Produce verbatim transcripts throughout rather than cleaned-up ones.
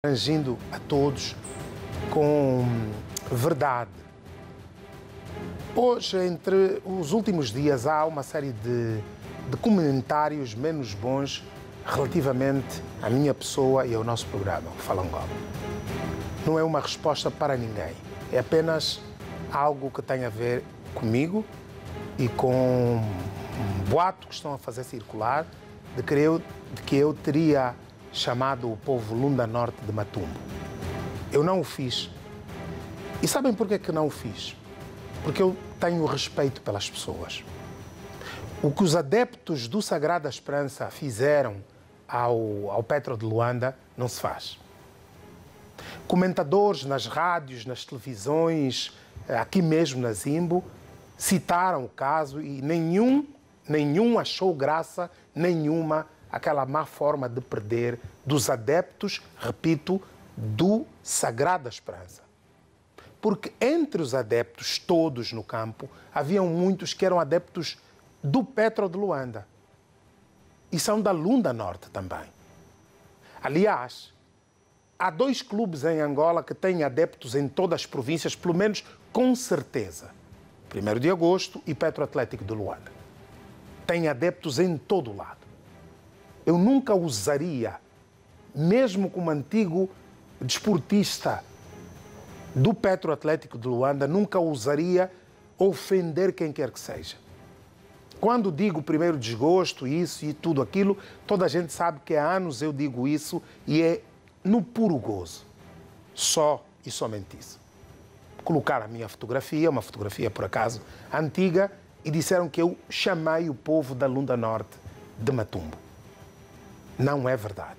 Agindo a todos com verdade. Hoje, entre os últimos dias, há uma série de, de comentários menos bons relativamente à minha pessoa e ao nosso programa, o Fala Angola. Não é uma resposta para ninguém, é apenas algo que tem a ver comigo e com um boato que estão a fazer circular de que eu, de que eu teria chamado o povo Lunda Norte de Matumbo. Eu não o fiz. E sabem por que que não o fiz? Porque eu tenho respeito pelas pessoas. O que os adeptos do Sagrada Esperança fizeram ao, ao Petro de Luanda não se faz. Comentadores nas rádios, nas televisões, aqui mesmo na Zimbo, citaram o caso e nenhum, nenhum achou graça nenhuma aquela má forma de perder dos adeptos, repito, do Sagrada Esperança. Porque entre os adeptos todos no campo, haviam muitos que eram adeptos do Petro de Luanda. E são da Lunda Norte também. Aliás, há dois clubes em Angola que têm adeptos em todas as províncias, pelo menos com certeza. primeiro de agosto e Petro Atlético de Luanda. Têm adeptos em todo o lado. Eu nunca usaria, mesmo como antigo desportista do Petro Atlético de Luanda, nunca usaria ofender quem quer que seja. Quando digo primeiro desgosto, isso e tudo aquilo, toda a gente sabe que há anos eu digo isso e é no puro gozo. Só e somente isso. Colocar a minha fotografia, uma fotografia por acaso antiga, e disseram que eu chamei o povo da Lunda Norte de Matumbo. Não é verdade.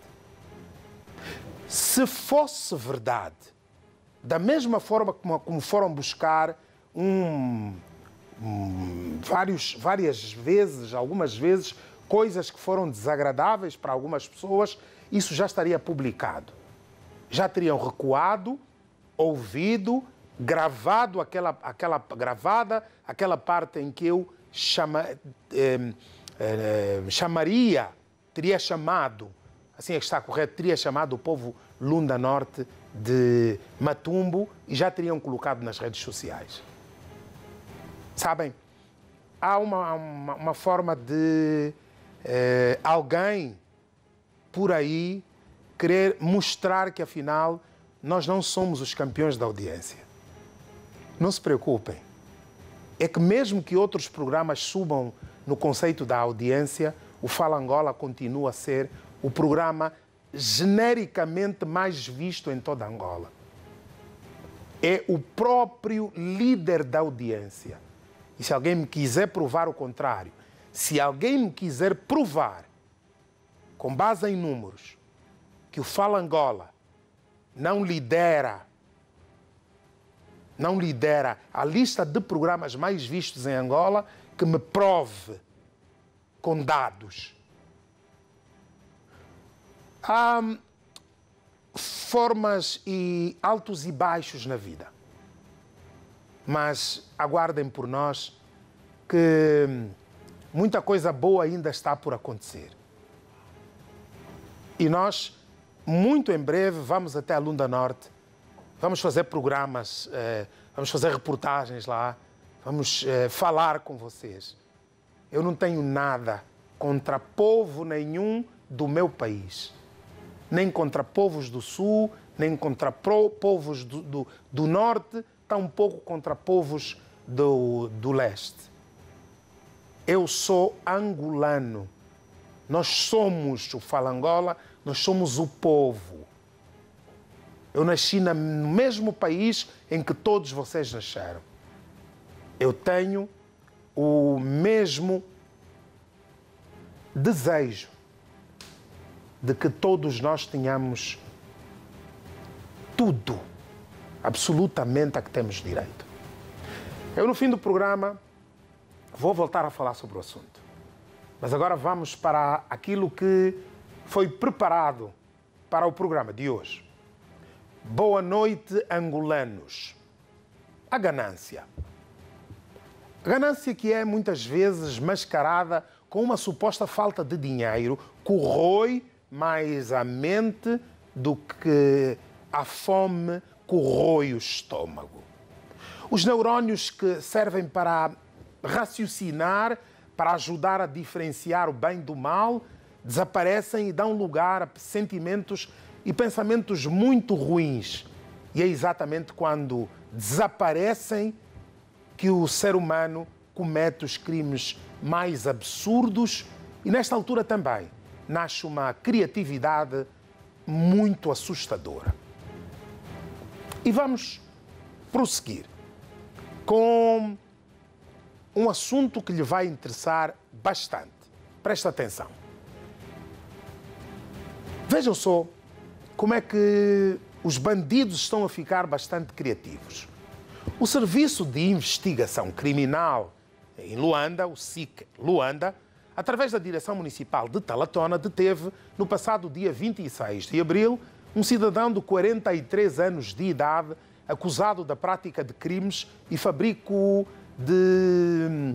Se fosse verdade, da mesma forma como, como foram buscar um, um, vários, várias vezes, algumas vezes, coisas que foram desagradáveis para algumas pessoas, isso já estaria publicado. Já teriam recuado, ouvido, gravado aquela, aquela gravada, aquela parte em que eu chama, eh, eh, chamaria teria chamado, assim é que está correto, teria chamado o povo Lunda Norte de Matumbo e já teriam colocado nas redes sociais. Sabem, há uma, uma, uma forma de eh, alguém por aí querer mostrar que, afinal, nós não somos os campeões da audiência. Não se preocupem. É que mesmo que outros programas subam no conceito da audiência, o Fala Angola continua a ser o programa genericamente mais visto em toda Angola. É o próprio líder da audiência. E se alguém me quiser provar o contrário, se alguém me quiser provar, com base em números, que o Fala Angola não lidera, não lidera a lista de programas mais vistos em Angola, que me prove com dados. Há formas e altos e baixos na vida. Mas aguardem por nós que muita coisa boa ainda está por acontecer. E nós, muito em breve, vamos até a Lunda Norte, vamos fazer programas, eh, vamos fazer reportagens lá, vamos eh, falar com vocês. Eu não tenho nada contra povo nenhum do meu país. Nem contra povos do Sul, nem contra povos do, do, do Norte, tampouco contra povos do, do Leste. Eu sou angolano. Nós somos o Fala Angola, nós somos o povo. Eu nasci no mesmo país em que todos vocês nasceram. Eu tenho o mesmo desejo de que todos nós tenhamos tudo, absolutamente a que temos direito. Eu, no fim do programa, vou voltar a falar sobre o assunto. Mas agora vamos para aquilo que foi preparado para o programa de hoje. Boa noite, angolanos. A ganância. A ganância que é muitas vezes mascarada com uma suposta falta de dinheiro, corrói mais a mente do que a fome corrói o estômago. Os neurónios que servem para raciocinar, para ajudar a diferenciar o bem do mal, desaparecem e dão lugar a sentimentos e pensamentos muito ruins. E é exatamente quando desaparecem que o ser humano comete os crimes mais absurdos e, nesta altura também, nasce uma criatividade muito assustadora. E vamos prosseguir com um assunto que lhe vai interessar bastante. Presta atenção. Vejam só como é que os bandidos estão a ficar bastante criativos. O Serviço de Investigação Criminal em Luanda, o S I C Luanda, através da Direção Municipal de Talatona, deteve, no passado dia vinte e seis de abril, um cidadão de quarenta e três anos de idade, acusado da prática de crimes e fabrico de...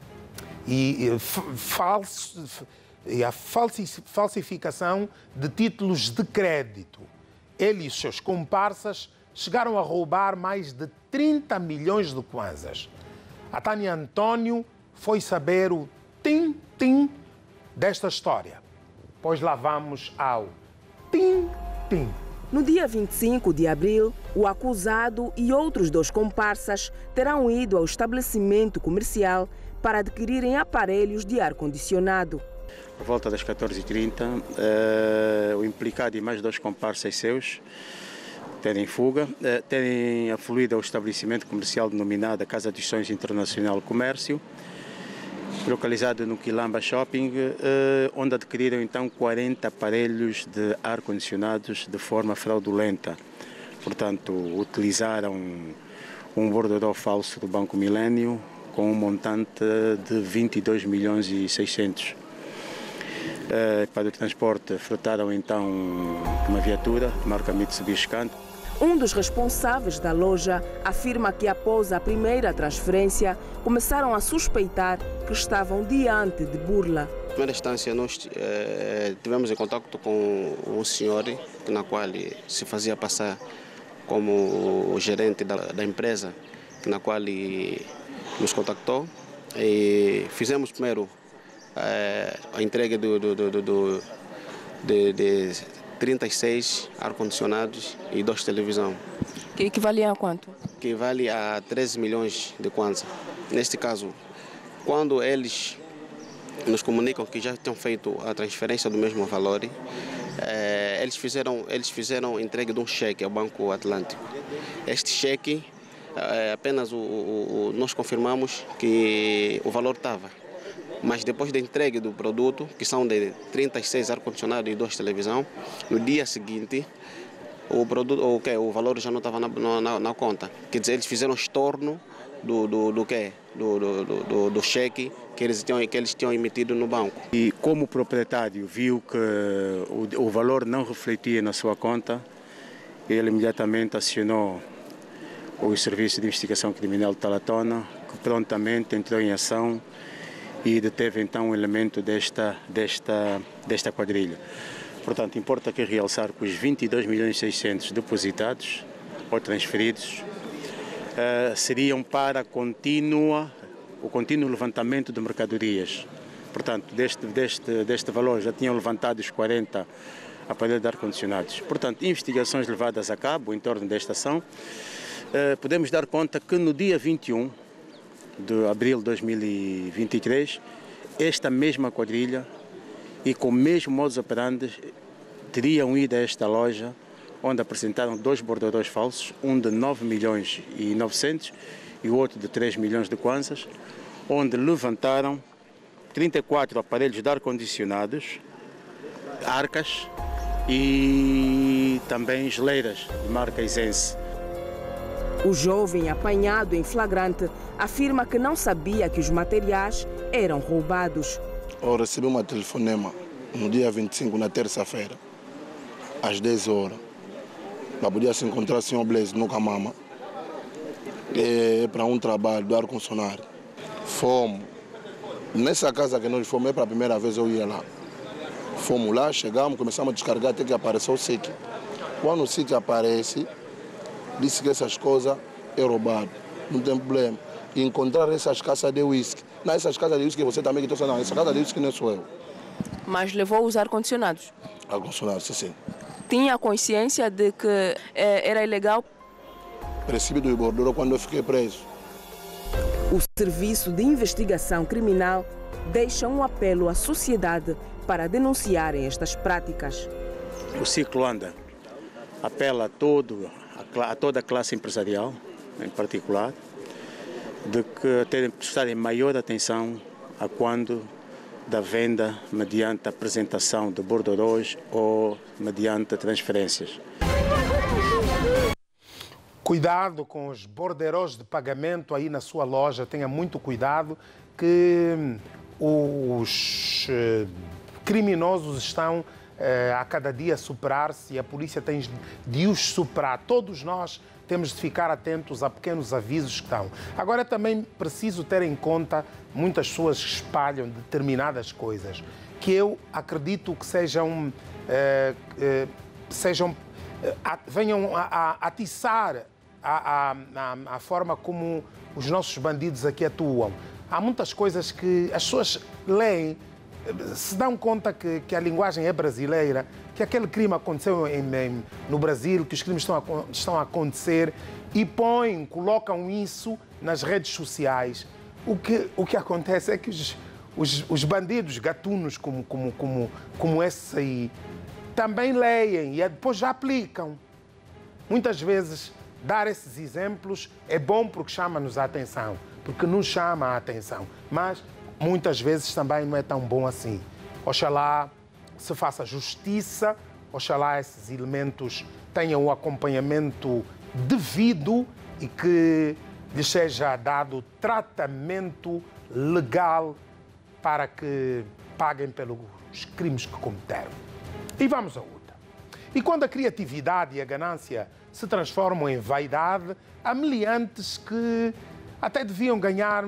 e, e, falso, e a falsificação de títulos de crédito. Ele e os seus comparsas chegaram a roubar mais de trinta milhões de kwanzas. A Tânia António foi saber o tim-tim desta história. Pois lá vamos ao tim-tim. No dia vinte e cinco de abril, o acusado e outros dois comparsas terão ido ao estabelecimento comercial para adquirirem aparelhos de ar-condicionado. Por volta das quatorze e trinta, uh, o implicado e mais dois comparsas seus terem fuga, uh, terem afluído ao estabelecimento comercial denominado Casa dos Sonhos Internacional Comércio, localizado no Quilamba Shopping, uh, onde adquiriram então quarenta aparelhos de ar-condicionados de forma fraudulenta. Portanto, utilizaram um bordereau falso do Banco Milênio com um montante de vinte e dois milhões e seiscentos. Uh, para o transporte, fretaram então uma viatura de marca Mitsubishi Canto. Um dos responsáveis da loja afirma que após a primeira transferência começaram a suspeitar que estavam diante de burla. Na primeira instância nós eh, tivemos em contato com um senhor na qual se fazia passar como o gerente da, da empresa, na qual nos contactou e fizemos primeiro eh, a entrega do, do, do, do, de, de trinta e seis ar-condicionados e duas televisões. Que equivalia a quanto? Que vale a treze milhões de kwanza. Neste caso, quando eles nos comunicam que já tinham feito a transferência do mesmo valor, eh, eles fizeram eles fizeram entrega de um cheque ao Banco Atlântico. Este cheque, eh, apenas o, o, o, nós confirmamos que o valor estava. Mas depois da entrega do produto, que são de trinta e seis ar-condicionados e duas televisões, no dia seguinte, o, produto, o, que, o valor já não estava na, na, na conta. Quer dizer, eles fizeram estorno do, do, do, quê? do, do, do, do cheque que eles, tinham, que eles tinham emitido no banco. E como o proprietário viu que o, o valor não refletia na sua conta, ele imediatamente acionou o Serviço de Investigação Criminal de Talatona, que prontamente entrou em ação e deteve então um elemento desta, desta, desta quadrilha. Portanto, importa aqui realçar que os vinte e dois milhões e seiscentos depositados ou transferidos uh, seriam para contínua, o contínuo levantamento de mercadorias. Portanto, deste, deste, deste valor já tinham levantado os quarenta aparelhos de ar-condicionados. Portanto, investigações levadas a cabo em torno desta ação, uh, podemos dar conta que no dia vinte e um de abril de dois mil e vinte e três, esta mesma quadrilha e com o mesmo modus operandi teriam ido a esta loja, onde apresentaram dois bordereaus falsos, um de nove milhões e novecentos e o outro de três milhões de kwanzas, onde levantaram trinta e quatro aparelhos de ar-condicionados, arcas e também geleiras de marca Isense. O jovem apanhado em flagrante afirma que não sabia que os materiais eram roubados. Eu recebi uma telefonema no dia vinte e cinco, na terça-feira, às dez horas. Para poder se encontrar o senhor Blaise no Camama. É para um trabalho do ar-condicionado. Fomos. Nessa casa que nós fomos, é para a primeira vez eu ia lá. Fomos lá, chegamos, começamos a descarregar até que apareceu o S I C. Quando o sítio aparece, disse que essas coisas é roubado, não tem problema. E encontrar essas caixas de whisky. Não, essas caixas de whisky você também que trouxe, não, essa casa de whisky não sou eu. Mas levou a usar ar-condicionados? Ar-condicionado, sim, sim. Tinha consciência de que é, era ilegal? Recebi do Ibordoro quando eu fiquei preso. O Serviço de Investigação Criminal deixa um apelo à sociedade para denunciarem estas práticas. O ciclo anda. Apela a, todo, a toda a classe empresarial, em particular, de que terem prestarem maior atenção a quando da venda mediante apresentação de bordereaux ou mediante transferências. Cuidado com os bordereaux de pagamento aí na sua loja, tenha muito cuidado que os criminosos estão a cada dia a superar-se e a polícia tem de os superar. Todos nós temos de ficar atentos a pequenos avisos que estão. Agora também preciso ter em conta muitas pessoas espalham determinadas coisas que eu acredito que sejam, eh, eh, sejam eh, venham a, a atiçar a, a, a, a forma como os nossos bandidos aqui atuam. Há muitas coisas que as pessoas leem, se dão conta que, que a linguagem é brasileira, que aquele crime aconteceu em, em, no Brasil, que os crimes estão a, estão a acontecer e põem, colocam isso nas redes sociais. O que, o que acontece é que os, os, os bandidos gatunos como, como, como, como esse aí também leem e depois já aplicam. Muitas vezes dar esses exemplos é bom porque chama-nos a atenção, porque nos chama a atenção, mas muitas vezes também não é tão bom assim. Oxalá se faça justiça, oxalá esses elementos tenham o acompanhamento devido e que lhes seja dado tratamento legal para que paguem pelos crimes que cometeram. E vamos a outra. E quando a criatividade e a ganância se transformam em vaidade, há meliantes que até deviam ganhar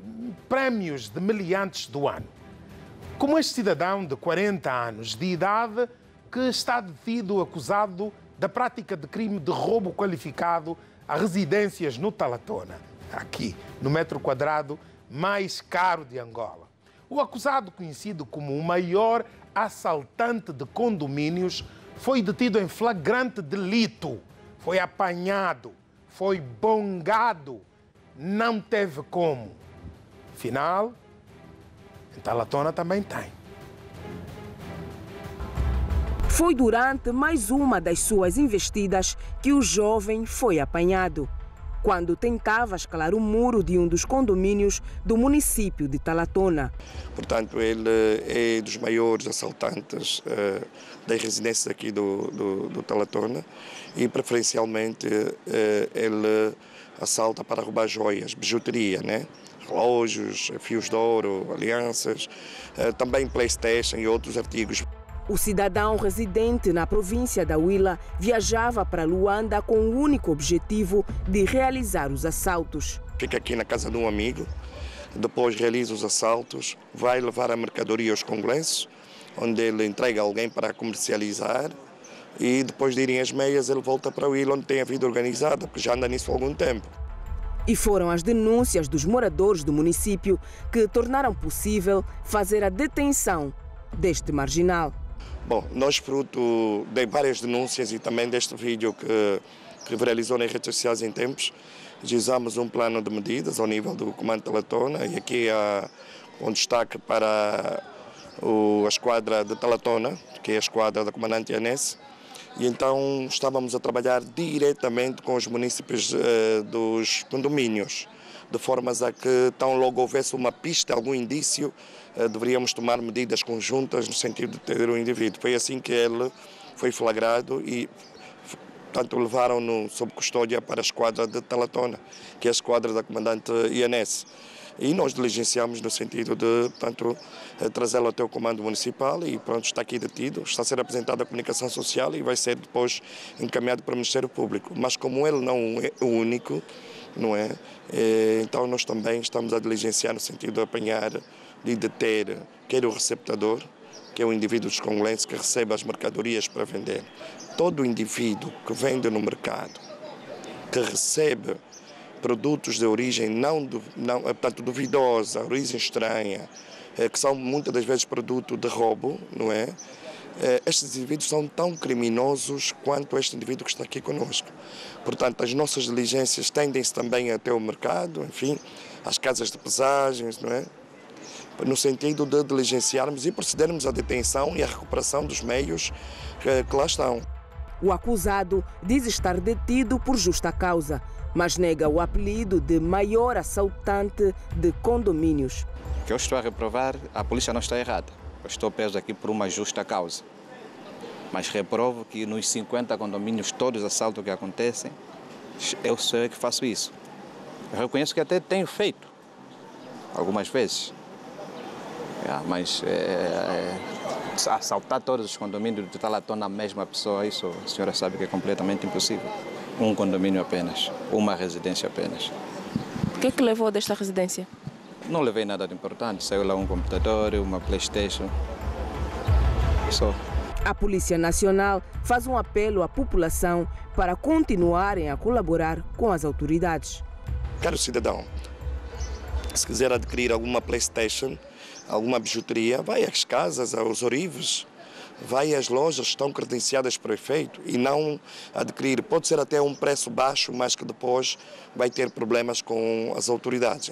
prémios de meliantes do ano. Como este cidadão de quarenta anos de idade que está detido acusado da prática de crime de roubo qualificado a residências no Talatona, aqui no metro quadrado mais caro de Angola. O acusado, conhecido como o maior assaltante de condomínios, foi detido em flagrante delito, foi apanhado, foi bongado, não teve como. Afinal, em Talatona também tem. Foi durante mais uma das suas investidas que o jovem foi apanhado, quando tentava escalar o muro de um dos condomínios do município de Talatona. Portanto, ele é dos maiores assaltantes uh, das residências aqui do, do, do Talatona e, preferencialmente, uh, ele assalta para roubar joias, bijuteria, né? Relógios, fios de ouro, alianças, uh, também PlayStation e outros artigos. O cidadão residente na província da Huila viajava para Luanda com o único objetivo de realizar os assaltos. Fica aqui na casa de um amigo, depois realiza os assaltos, vai levar a mercadoria aos congolenses, onde ele entrega alguém para comercializar e depois de irem às meias ele volta para Huila, onde tem a vida organizada, porque já anda nisso há algum tempo. E foram as denúncias dos moradores do município que tornaram possível fazer a detenção deste marginal. Bom, nós, fruto de várias denúncias e também deste vídeo que, que viralizou nas redes sociais em tempos, realizamos um plano de medidas ao nível do Comando Talatona e aqui há um destaque para o, a esquadra de Talatona, que é a esquadra da comandante Yanese, e então estávamos a trabalhar diretamente com os municípios eh, dos condomínios, de formas a que tão logo houvesse uma pista, algum indício, deveríamos tomar medidas conjuntas no sentido de ter o indivíduo. Foi assim que ele foi flagrado e, portanto, levaram-no sob custódia para a esquadra de Talatona, que é a esquadra da comandante Yanese. E nós diligenciamos no sentido de, portanto, trazê-lo até o comando municipal e, pronto, está aqui detido, está a ser apresentado à comunicação social e vai ser depois encaminhado para o Ministério Público. Mas como ele não é o único, não é? Então nós também estamos a diligenciar no sentido de apanhar e deter quer o receptador, que é o indivíduo dos congolenses que recebe as mercadorias para vender, todo indivíduo que vende no mercado, que recebe produtos de origem não, não portanto, duvidosa, origem estranha, que são muitas das vezes produto de roubo, não é? Estes indivíduos são tão criminosos quanto este indivíduo que está aqui conosco. Portanto, as nossas diligências tendem-se também até o mercado, enfim, às casas de pesagens, não é? No sentido de diligenciarmos e procedermos à detenção e à recuperação dos meios que lá estão. O acusado diz estar detido por justa causa, mas nega o apelido de maior assaltante de condomínios. O que eu estou a reprovar, a polícia não está errada. Eu estou preso aqui por uma justa causa. Mas reprovo que nos cinquenta condomínios, todos os assaltos que acontecem, eu sou eu que faço isso. Eu reconheço que até tenho feito, algumas vezes. É, mas é, é, assaltar todos os condomínios de Talatona na mesma pessoa, isso a senhora sabe que é completamente impossível. Um condomínio apenas, uma residência apenas. O que é que levou desta residência? Não levei nada de importante, saiu lá um computador, uma PlayStation, só. A Polícia Nacional faz um apelo à população para continuarem a colaborar com as autoridades. Caro cidadão, se quiser adquirir alguma PlayStation, alguma bijuteria, vai às casas, aos orivos, vai às lojas que estão credenciadas para o efeito e não adquirir. Pode ser até um preço baixo, mas que depois vai ter problemas com as autoridades.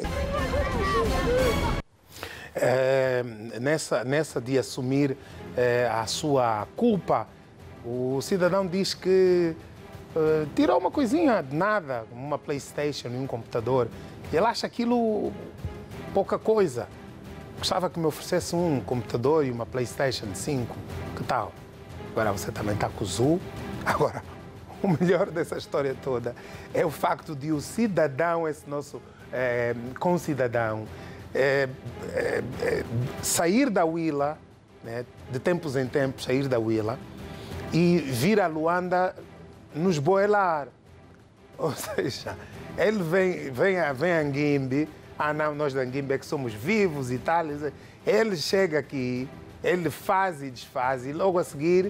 É, nessa, nessa de assumir é, a sua culpa, o cidadão diz que é, tirou uma coisinha de nada, uma PlayStation e um computador. Ele acha aquilo pouca coisa. Gostava que me oferecesse um computador e uma PlayStation cinco. Que tal? Agora você também está com o Zu. Agora, o melhor dessa história toda é o facto de o cidadão, esse nosso é, concidadão, É, é, é, sair da Huila, né, de tempos em tempos, sair da Huila e vir a Luanda nos boelar. Ou seja, ele vem, vem, a, vem a Nguimbe, ah não, nós da Nguimbe é que somos vivos e tal. Ele chega aqui, ele faz e desfaz e logo a seguir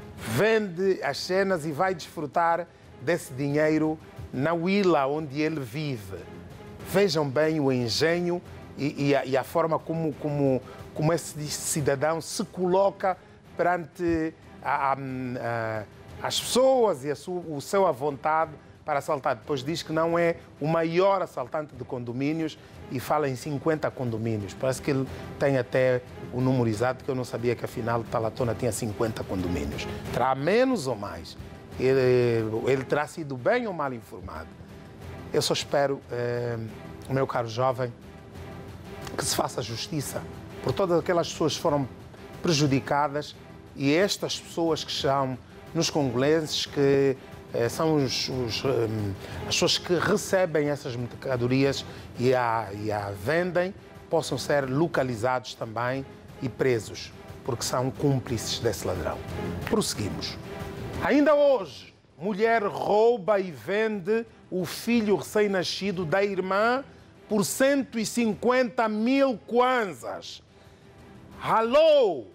vende as cenas e vai desfrutar desse dinheiro na Huila onde ele vive. Vejam bem o engenho E, e, a, e a forma como, como, como esse cidadão se coloca perante a, a, a, as pessoas e a sua, o seu à vontade para assaltar. Depois diz que não é o maior assaltante de condomínios e fala em cinquenta condomínios. Parece que ele tem até o número exato, que eu não sabia que afinal Talatona tinha cinquenta condomínios. Terá menos ou mais. Ele, ele terá sido bem ou mal informado. Eu só espero, eh, meu caro jovem, que se faça justiça por todas aquelas pessoas que foram prejudicadas e estas pessoas que são nos congolenses, que eh, são os, os, um, as pessoas que recebem essas mercadorias e a, e a vendem, possam ser localizados também e presos, porque são cúmplices desse ladrão. Prosseguimos. Ainda hoje, mulher rouba e vende o filho recém-nascido da irmã por cento e cinquenta mil kwanzas. Alô!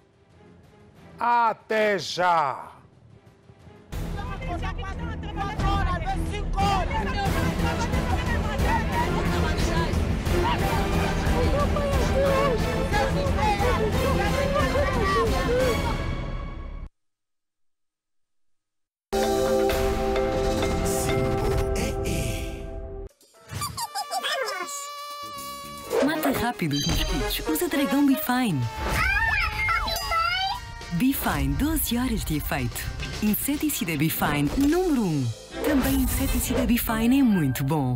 Até já! Mata rápido os mosquitos. Usa Dragão Bifine. Bifine, doze horas de efeito. Inseticida Bifine número um. Também inseticida Bifine é muito bom.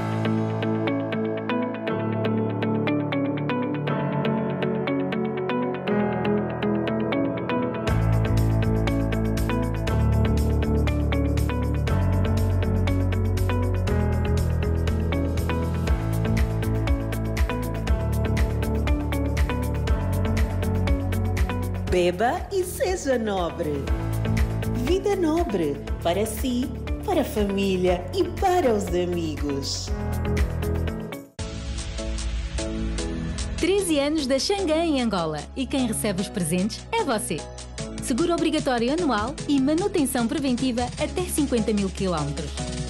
Beba e seja nobre. Vida nobre para si, para a família e para os amigos. treze anos da Xangai em Angola e quem recebe os presentes é você. seguro obrigatório anual e manutenção preventiva até cinquenta mil quilómetros.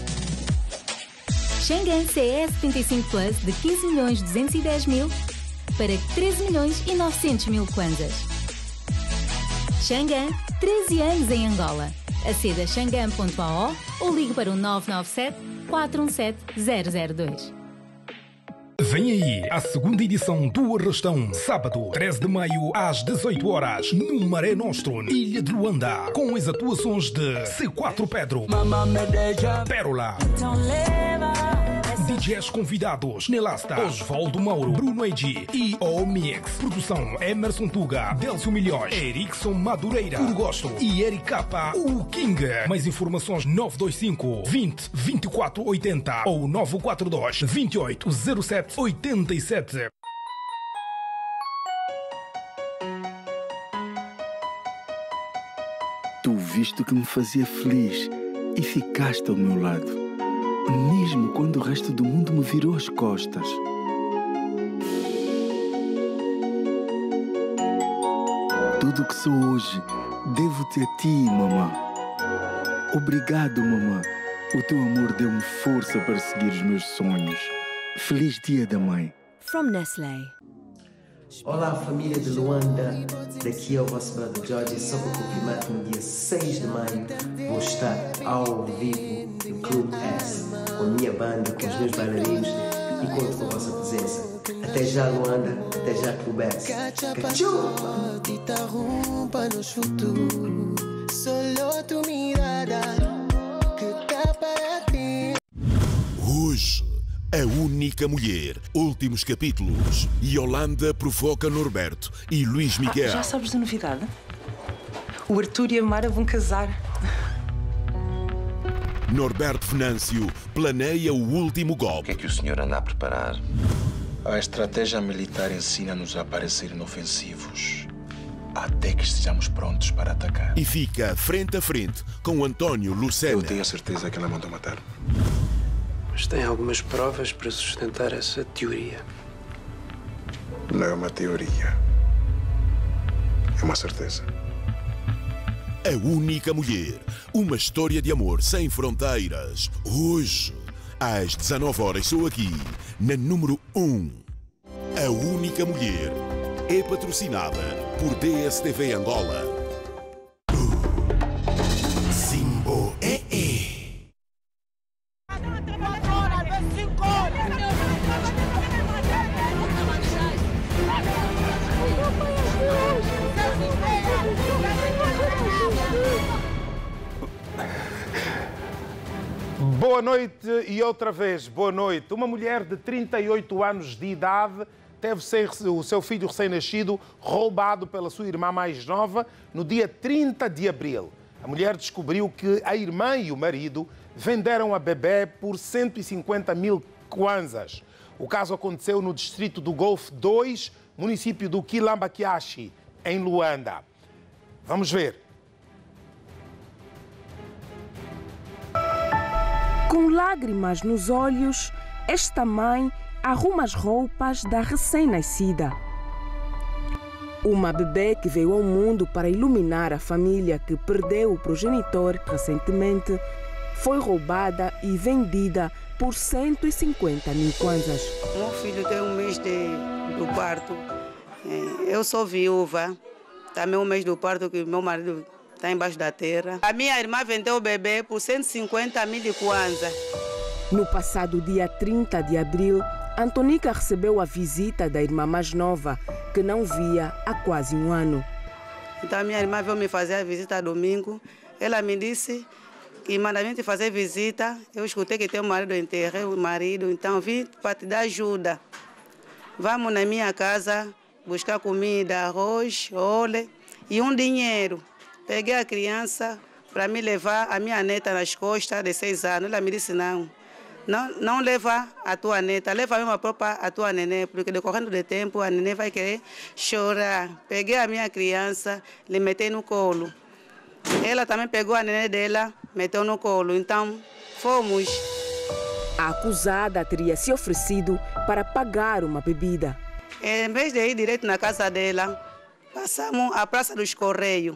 Xangan C E setenta e cinco Plus de quinze milhões duzentos e dez mil para treze milhões e novecentos mil kwanzas. Xangan, treze anos em Angola. Aceda a xangan ponto a o ou ligue para o nove nove sete, quatro um sete, zero zero dois. Vem aí a segunda edição do Arrastão, sábado, treze de maio, às dezoito horas, no Maré Nostrum, Ilha de Luanda, com as atuações de C quatro Pedro, Pérola, D Js convidados, Nelasta, Osvaldo Mauro, Bruno Eiji e O Mix. Produção Emerson Tuga, Delcio Milhões, Erickson Madureira, Urgosto e Eric Capa, o King. Mais informações nove dois cinco, vinte, vinte e quatro oitenta ou nove quatro dois, vinte e oito, zero sete, oitenta e sete. Tu viste o que me fazia feliz e ficaste ao meu lado. Mesmo quando o resto do mundo me virou as costas. Tudo o que sou hoje, devo-te a ti, mamã. Obrigado, mamã. O teu amor deu-me força para seguir os meus sonhos. Feliz Dia da Mãe. From Nestlé. Olá, família de Luanda. Daqui é o vosso brother Jorge. Só para confirmar que no dia seis de maio vou estar ao vivo no Clube S, com a minha banda, com os meus bailarinos e conto com a vossa presença. Até já, Luanda. Até já, Clube S. Cachu! Hoje, a única mulher. Últimos capítulos. Yolanda provoca Norberto e Luís Miguel. Ah, já sabes da novidade? O Arthur e a Mara vão casar. Norberto Venâncio planeia o último golpe. O que é que o senhor anda a preparar? A estratégia militar ensina-nos a parecer inofensivos até que estejamos prontos para atacar. E fica frente a frente com António Lucena. Eu tenho a certeza que ela mandou matar. Mas tem algumas provas para sustentar essa teoria. Não é uma teoria. É uma certeza. A única mulher. Uma história de amor sem fronteiras. Hoje, às dezanove horas, sou aqui, na número um. A única mulher é patrocinada por D S T V Angola. Simbo é é. Boa noite e outra vez, boa noite. Uma mulher de trinta e oito anos de idade teve o seu filho recém-nascido roubado pela sua irmã mais nova no dia trinta de abril. A mulher descobriu que a irmã e o marido venderam a bebê por cento e cinquenta mil kwanzas. O caso aconteceu no distrito do Golfo dois, município do Kilambakiashi, em Luanda. Vamos ver. Com lágrimas nos olhos, esta mãe arruma as roupas da recém-nascida. Uma bebê que veio ao mundo para iluminar a família que perdeu o progenitor recentemente foi roubada e vendida por cento e cinquenta mil kwanzas. Meu filho tem um mês de, do parto. Eu sou viúva. Também um mês do parto que meu marido está embaixo da terra. A minha irmã vendeu o bebê por cento e cinquenta mil de kwanza. No passado dia trinta de abril, Antonica recebeu a visita da irmã mais nova, que não via há quase um ano. Então a minha irmã veio me fazer a visita domingo. Ela me disse que manda a gente fazer visita. Eu escutei que tem um marido, enterrei o marido, então vim para te dar ajuda. Vamos na minha casa buscar comida, arroz, óleo e um dinheiro. Peguei a criança para me levar a minha neta nas costas de seis anos. Ela me disse, não, não, não leva a tua neta, leva a minha própria a tua neném, porque decorrendo do tempo a neném vai querer chorar. Peguei a minha criança, lhe meti no colo. Ela também pegou a neném dela, meteu no colo. Então, fomos. A acusada teria se oferecido para pagar uma bebida. Em vez de ir direto na casa dela, passamos à Praça dos Correios.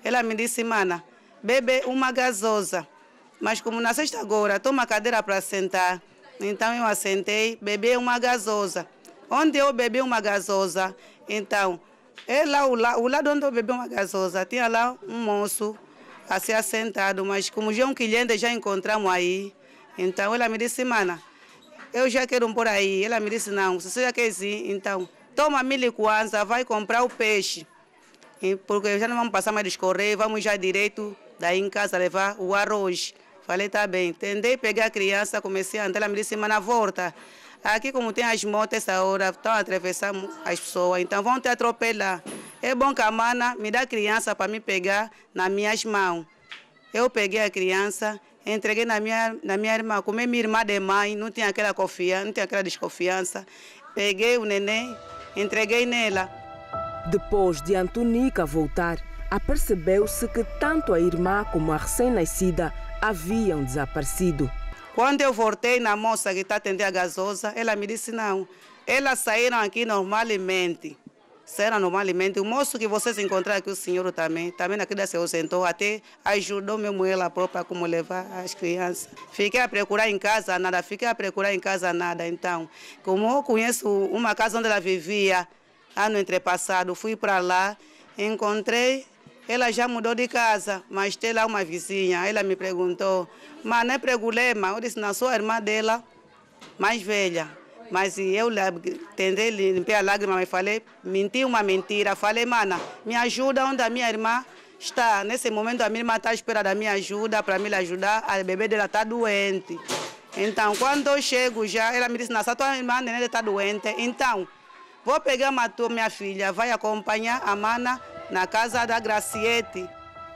Ela me disse, mana, bebe uma gasosa. Mas como na sexta agora, toma cadeira para sentar. Então eu assentei, bebi uma gasosa. Onde eu bebi uma gasosa, então, é lá, o, la, o lado onde eu bebi uma gasosa, tinha lá um moço assim assentado, mas como já um cliente já encontramos aí, então ela me disse, mana, eu já quero um por aí. Ela me disse, não, se você já quer ir, então, toma mil kwanza, vai comprar o peixe. E porque já não vamos passar mais descorrer, vamos já direito daí em casa levar o arroz. Falei, tá bem. Tentei pegar a criança, comecei a andar, ela me disse, mana, volta. Aqui como tem as motos essa hora, estão a atravessar as pessoas, então vão te atropelar. É bom que a mana me dá a criança para me pegar nas minhas mãos. Eu peguei a criança, entreguei na minha, na minha irmã, como é minha irmã de mãe, não tinha aquela confiança, não tinha aquela desconfiança. Peguei o neném, entreguei nela. Depois de Antonica voltar, apercebeu-se que tanto a irmã como a recém-nascida haviam desaparecido. Quando eu voltei na moça que está atendendo a gasosa, ela me disse não. Elas saíram aqui normalmente. Saíram normalmente. O moço que vocês encontraram aqui, o senhor também, também naquele se ausentou, até ajudou mesmo ela própria como levar as crianças. Fiquei a procurar em casa nada, fiquei a procurar em casa nada. Então, como eu conheço uma casa onde ela vivia, ano entrepassado, fui para lá, encontrei. Ela já mudou de casa, mas tem lá uma vizinha. Ela me perguntou, mas não é problema. Eu disse, na sua irmã dela, mais velha. Mas eu tentei limpar a lágrima e falei, menti uma mentira. Falei, mana, me ajuda onde a minha irmã está. Nesse momento a minha irmã está à espera da minha ajuda, para me ajudar. A bebê dela está doente. Então, quando eu chego já, ela me disse, nossa, tua irmã neném está doente. Então, vou pegar uma tua, minha filha, vai acompanhar a mana na casa da Graciete.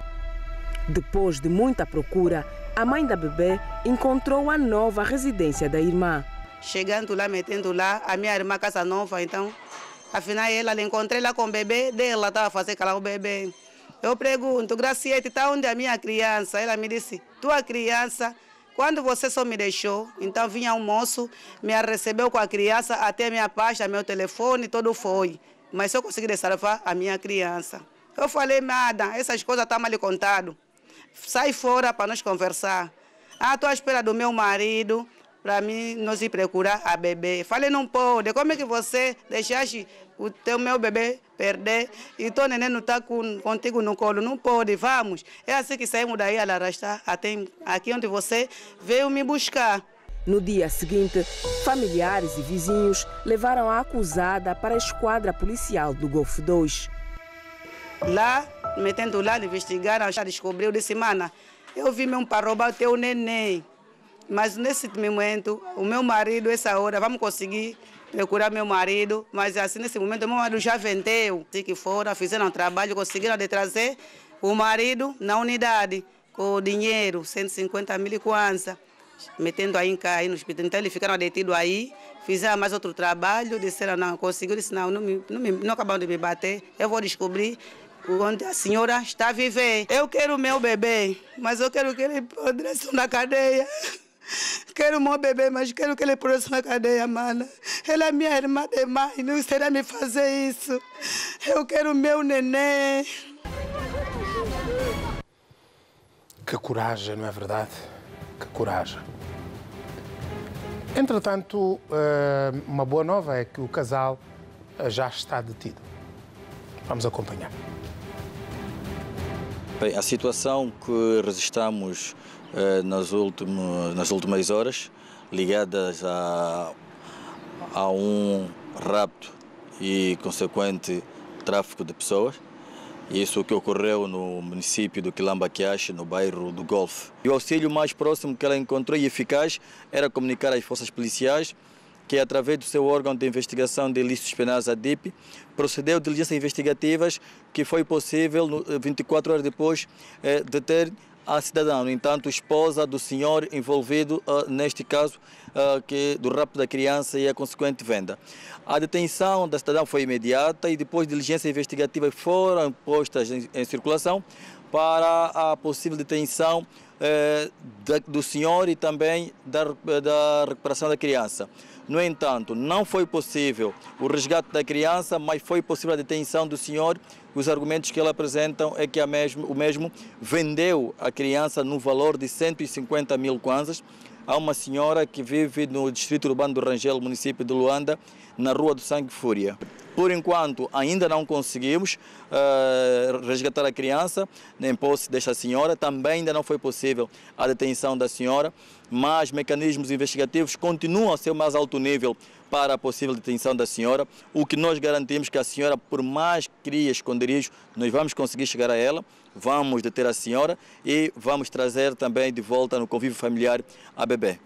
Depois de muita procura, a mãe da bebê encontrou a nova residência da irmã. Chegando lá, metendo lá, a minha irmã casa nova, então, afinal ela, encontrei lá com o bebê dela, estava fazendo calar o bebê. Eu pergunto, Graciete, está onde a minha criança? Ela me disse, tua criança, quando você só me deixou, então vinha um moço, me recebeu com a criança, até minha pasta, meu telefone, tudo foi. Mas eu consegui salvar a minha criança. Eu falei, nada, essas coisas estão mal contadas. Sai fora para nós conversar. Ah, estou à espera do meu marido, para mim nós ir procurar a bebê. Falei, não pode, como é que você deixaste o teu meu bebê perder e teu neném não está com, contigo no colo? Não pode, vamos. É assim que saímos daí, ela arrastar até aqui onde você veio me buscar. No dia seguinte, familiares e vizinhos levaram a acusada para a esquadra policial do Golfo dois. Lá, metendo lá, investigaram, já descobriu, disse, mana, eu vim mesmo para roubar o teu neném. Mas nesse momento, o meu marido, essa hora, vamos conseguir procurar meu marido, mas assim, nesse momento, o meu marido já vendeu. Assim que foram, fizeram um trabalho, conseguiram de trazer o marido na unidade, com o dinheiro, cento e cinquenta mil kwanza. Metendo aí, aí no hospital. Então eles ficaram detidos aí, fizeram mais outro trabalho, disseram, não, conseguiu, disse, não, não, me, não, me, não acabaram de me bater, eu vou descobrir onde a senhora está a viver. Eu quero o meu bebê, mas eu quero que ele apodreça na cadeia. Quero o meu bebê, mas quero que ele apodreça na cadeia, mana. Ela é minha irmã de mãe, não será me fazer isso. Eu quero o meu neném. Que coragem, não é verdade? Que coragem. Entretanto, uma boa nova é que o casal já está detido. Vamos acompanhar. Bem, a situação que registramos eh, nas, últimos, nas últimas horas, ligadas a, a um rapto e consequente tráfico de pessoas, isso que ocorreu no município do Quilambaquiache, no bairro do Golfo. E o auxílio mais próximo que ela encontrou e eficaz era comunicar às forças policiais que, através do seu órgão de investigação de ilícitos penais, a D I P, procedeu diligências investigativas que foi possível, vinte e quatro horas depois, eh, deter a cidadã, no entanto, esposa do senhor envolvido uh, neste caso uh, que, do rapto da criança e a consequente venda. A detenção da cidadã foi imediata e depois diligências investigativas foram postas em, em circulação para a possível detenção eh, da, do senhor e também da, da recuperação da criança. No entanto, não foi possível o resgate da criança, mas foi possível a detenção do senhor. Os argumentos que ele apresentam é que a mesmo, o mesmo vendeu a criança no valor de cento e cinquenta mil kwanzas a uma senhora que vive no distrito urbano do Rangel, município de Luanda, na Rua do Sangue Fúria. Por enquanto, ainda não conseguimos uh, resgatar a criança em posse desta senhora. Também ainda não foi possível a detenção da senhora, mas mecanismos investigativos continuam a ser o mais alto nível para a possível detenção da senhora. O que nós garantimos que a senhora, por mais que crie esconderijo, nós vamos conseguir chegar a ela, vamos deter a senhora e vamos trazer também de volta no convívio familiar a bebê.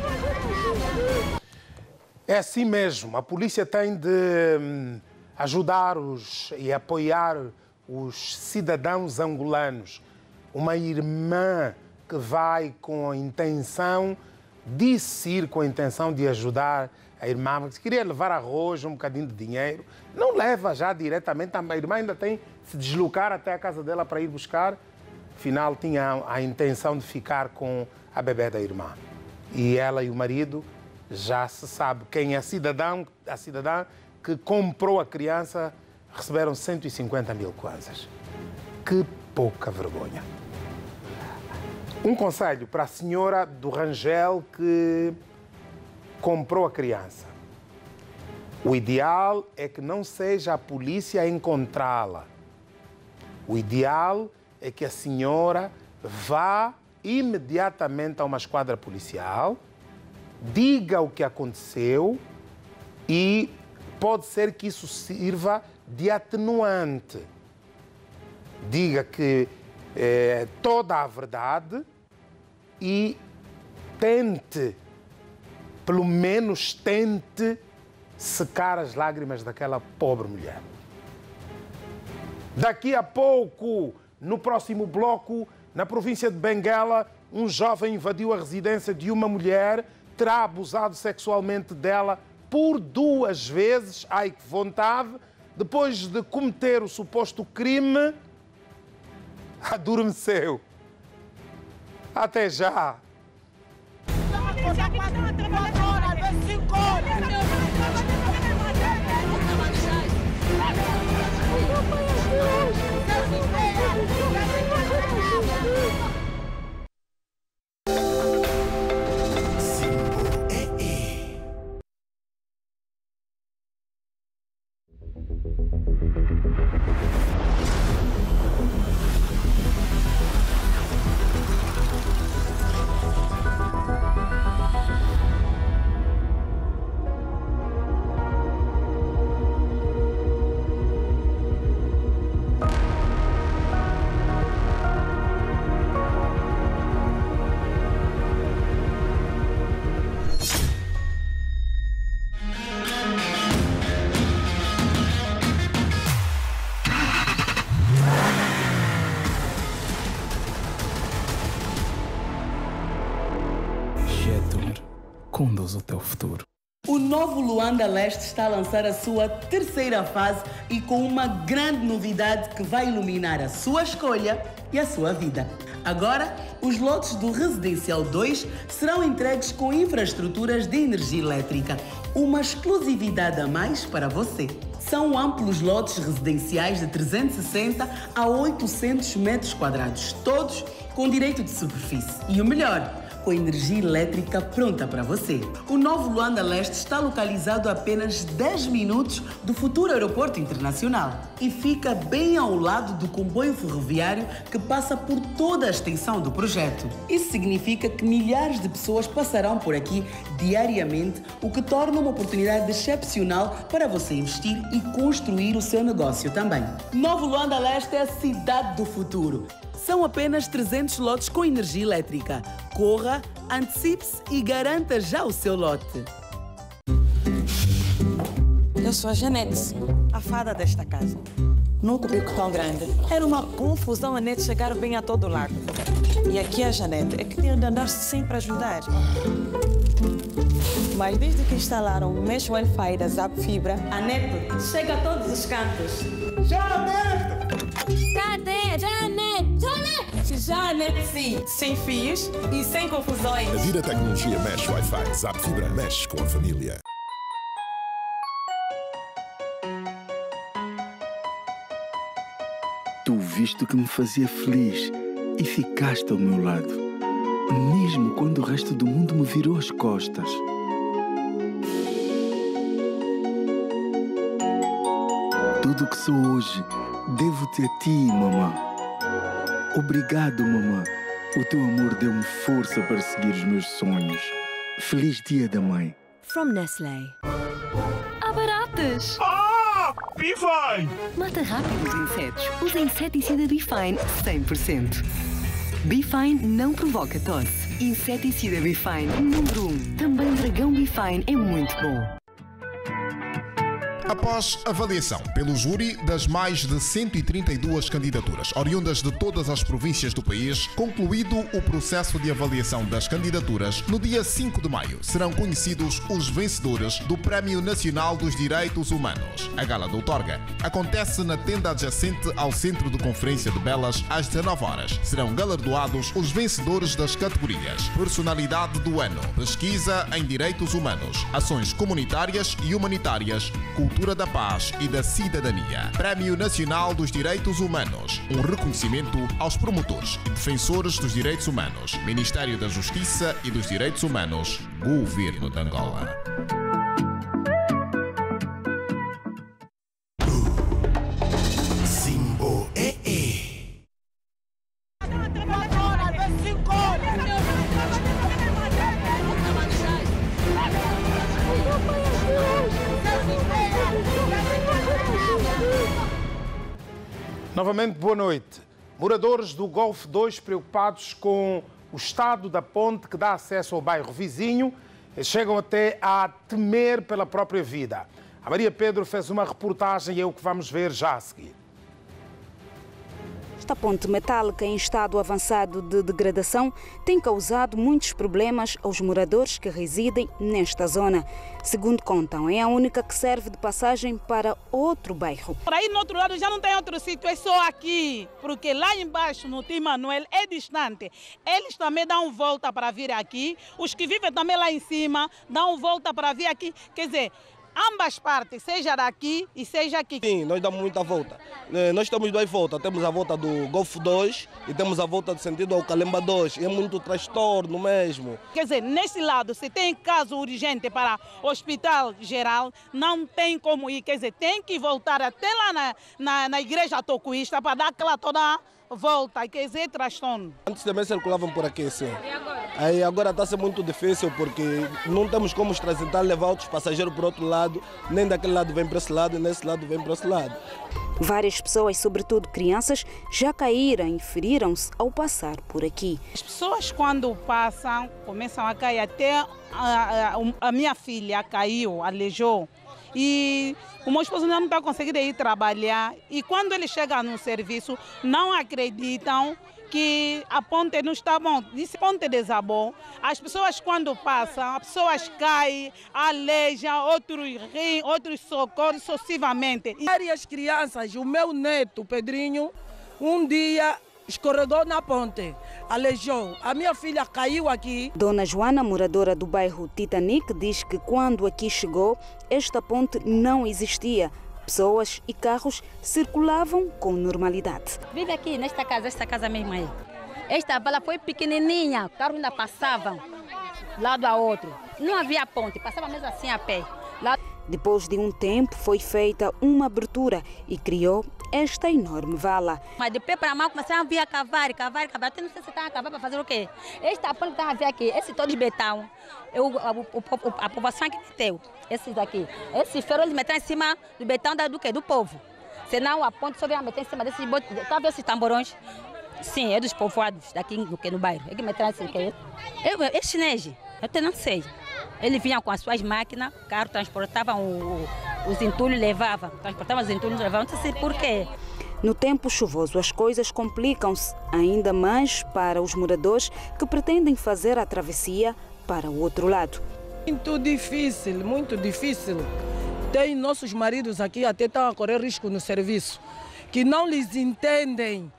É assim mesmo, a polícia tem de ajudar os, e apoiar os cidadãos angolanos. Uma irmã que vai com a intenção, disse ir com a intenção de ajudar a irmã, mas queria levar arroz, um bocadinho de dinheiro, não leva já diretamente, a irmã ainda tem que se deslocar até a casa dela para ir buscar, afinal tinha a intenção de ficar com a bebê da irmã. E ela e o marido, já se sabe quem é a cidadã, a cidadã que comprou a criança, receberam cento e cinquenta mil kwanzas. Que pouca vergonha. Um conselho para a senhora do Rangel que comprou a criança. O ideal é que não seja a polícia a encontrá-la. O ideal é que a senhora vá imediatamente a uma esquadra policial, diga o que aconteceu e pode ser que isso sirva de atenuante. Diga que é toda a verdade e tente, pelo menos tente, secar as lágrimas daquela pobre mulher. Daqui a pouco, no próximo bloco, na província de Benguela, um jovem invadiu a residência de uma mulher, terá abusado sexualmente dela por duas vezes, ai que vontade, depois de cometer o suposto crime, adormeceu. Até já! Conduz o teu futuro. O novo Luanda Leste está a lançar a sua terceira fase e com uma grande novidade que vai iluminar a sua escolha e a sua vida. Agora, os lotes do Residencial dois serão entregues com infraestruturas de energia elétrica, uma exclusividade a mais para você. São amplos lotes residenciais de trezentos e sessenta a oitocentos metros quadrados, todos com direito de superfície. E o melhor, com energia elétrica pronta para você. O novo Luanda Leste está localizado a apenas dez minutos do futuro aeroporto internacional e fica bem ao lado do comboio ferroviário que passa por toda a extensão do projeto. Isso significa que milhares de pessoas passarão por aqui diariamente, o que torna uma oportunidade excepcional para você investir e construir o seu negócio também. Novo Luanda Leste é a cidade do futuro. São apenas trezentos lotes com energia elétrica. Corra, antecipe-se e garanta já o seu lote. Eu sou a Janete, a fada desta casa. Num cubico tão grande, era uma confusão a Nete chegar bem a todo lado. E aqui a Janete é que tinha de andar sempre a ajudar. Mas desde que instalaram o mesh Wi-Fi da Zap Fibra, a Nete chega a todos os cantos. Janete! Cadê? Janete! Janete! Janete sim, sem fios e sem confusões. A Vira Tecnologia Mesh Wi-Fi. Zap Fibra mexe com a família. Tu viste que me fazia feliz e ficaste ao meu lado, mesmo quando o resto do mundo me virou as costas. Tudo que sou hoje, devo-te a ti, mamã. Obrigado, mamã. O teu amor deu-me força para seguir os meus sonhos. Feliz Dia da Mãe. From Nestlé. Há baratas! Ah! Bifine! Mata rápido os insetos. Usa inseticida Bifine cem por cento. Bifine não provoca tosse. Inseticida Bifine número um. Também Dragão Bifine é muito bom. Após avaliação pelo júri das mais de cento e trinta e duas candidaturas oriundas de todas as províncias do país, concluído o processo de avaliação das candidaturas, no dia cinco de maio serão conhecidos os vencedores do Prémio Nacional dos Direitos Humanos. A gala de outorga acontece na tenda adjacente ao Centro de Conferência de Belas às dezanove horas. Serão galardoados os vencedores das categorias Personalidade do Ano, Pesquisa em Direitos Humanos, Ações Comunitárias e Humanitárias, Cultura da Paz e da Cidadania. Prémio Nacional dos Direitos Humanos. Um reconhecimento aos promotores e defensores dos direitos humanos. Ministério da Justiça e dos Direitos Humanos. Governo de Angola. Simbo é é. Novamente, boa noite. Moradores do Golfo dois preocupados com o estado da ponte que dá acesso ao bairro vizinho chegam até a temer pela própria vida. A Maria Pedro fez uma reportagem e é o que vamos ver já a seguir. Esta ponte metálica em estado avançado de degradação tem causado muitos problemas aos moradores que residem nesta zona. Segundo contam, é a única que serve de passagem para outro bairro. Por aí no outro lado já não tem outro sítio, é só aqui, porque lá embaixo no Tim Manuel é distante. Eles também dão volta para vir aqui, os que vivem também lá em cima dão volta para vir aqui, quer dizer, ambas partes, seja daqui e seja aqui. Sim, nós damos muita volta. Nós temos duas voltas, temos a volta do Golfo dois e temos a volta do sentido ao Calemba dois. É muito transtorno mesmo. Quer dizer, nesse lado, se tem caso urgente para o hospital geral, não tem como ir. Quer dizer, tem que voltar até lá na, na, na igreja tocuísta para dar aquela toda volta, quer dizer, transtorno. Antes também circulavam por aqui, sim. E agora? Aí agora está a ser muito difícil porque não temos como tentar levar outros passageiros para o outro lado, nem daquele lado vem para esse lado, nem desse lado vem para esse lado. Várias pessoas, sobretudo crianças, já caíram e feriram-se ao passar por aqui. As pessoas quando passam, começam a cair, até a, a, a minha filha caiu, aleijou. E o meu esposo não está conseguindo ir trabalhar. E quando ele chega no serviço, não acreditam que a ponte não está bom. Disse ponte desabou. As pessoas quando passam, as pessoas caem, aleijam, outros riem, outros socorrem sucessivamente. Várias crianças, o meu neto, Pedrinho, um dia escorregou na ponte, aleijou. A minha filha caiu aqui. Dona Joana, moradora do bairro Titanic, diz que quando aqui chegou, esta ponte não existia. Pessoas e carros circulavam com normalidade. Vive aqui nesta casa, esta casa mesmo aí. Esta vala foi pequenininha, o carro ainda passavam lado a outro. Não havia ponte, passava mesmo assim a pé. Lá... Depois de um tempo, foi feita uma abertura e criou esta enorme vala. Mas de pé para mal começaram a vir a cavar, cavar, cavar. Até não sei se estão a cavar para fazer o quê. Esta ponte que estão a ver aqui, esse todo de betão, eu, a, a, a população que meteu, esses daqui. Esse ferro eles meteram em cima do betão da, do quê? Do povo. Senão a ponte só vem a meter em cima desses botes. Está vendo esses tamborões? Sim, é dos povoados daqui no, no bairro. É que meteram esse quê? É, é chinês, eu até não sei. Eles vinham com as suas máquinas, carro, transportavam o, o, os entulhos, levavam. Transportavam os entulhos, levavam, não sei por quê. No tempo chuvoso, as coisas complicam-se ainda mais para os moradores que pretendem fazer a travessia para o outro lado. Muito difícil, muito difícil. Tem nossos maridos aqui até estão a correr risco no serviço, que não lhes entendem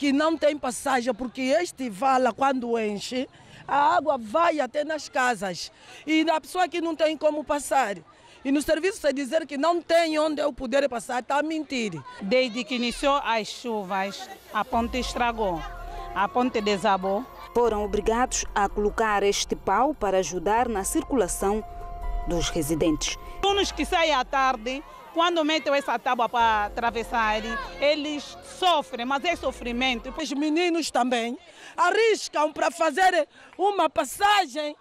que não tem passagem, porque este vala, quando enche, a água vai até nas casas. E a pessoa que não tem como passar. E no serviço você dizer que não tem onde eu poder passar, está a mentir. Desde que iniciou as chuvas, a ponte estragou, a ponte desabou. Foram obrigados a colocar este pau para ajudar na circulação dos residentes. Alunos que saem à tarde, quando metem essa tábua para atravessar, eles sofrem, mas é sofrimento. Os meninos também arriscam para fazer uma passagem,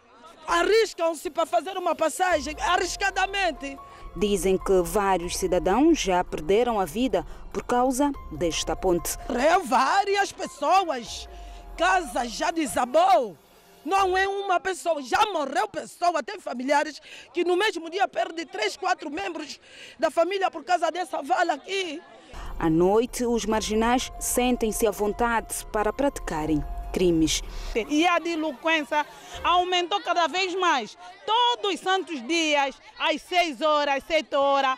arriscam-se para fazer uma passagem arriscadamente. Dizem que vários cidadãos já perderam a vida por causa desta ponte. É várias pessoas, casa já desabou. Não é uma pessoa, já morreu pessoa, tem familiares que no mesmo dia perdem três, quatro membros da família por causa dessa vala aqui. À noite, os marginais sentem-se à vontade para praticarem crimes. E a delinquência aumentou cada vez mais. Todos os santos dias, às seis horas, sete horas,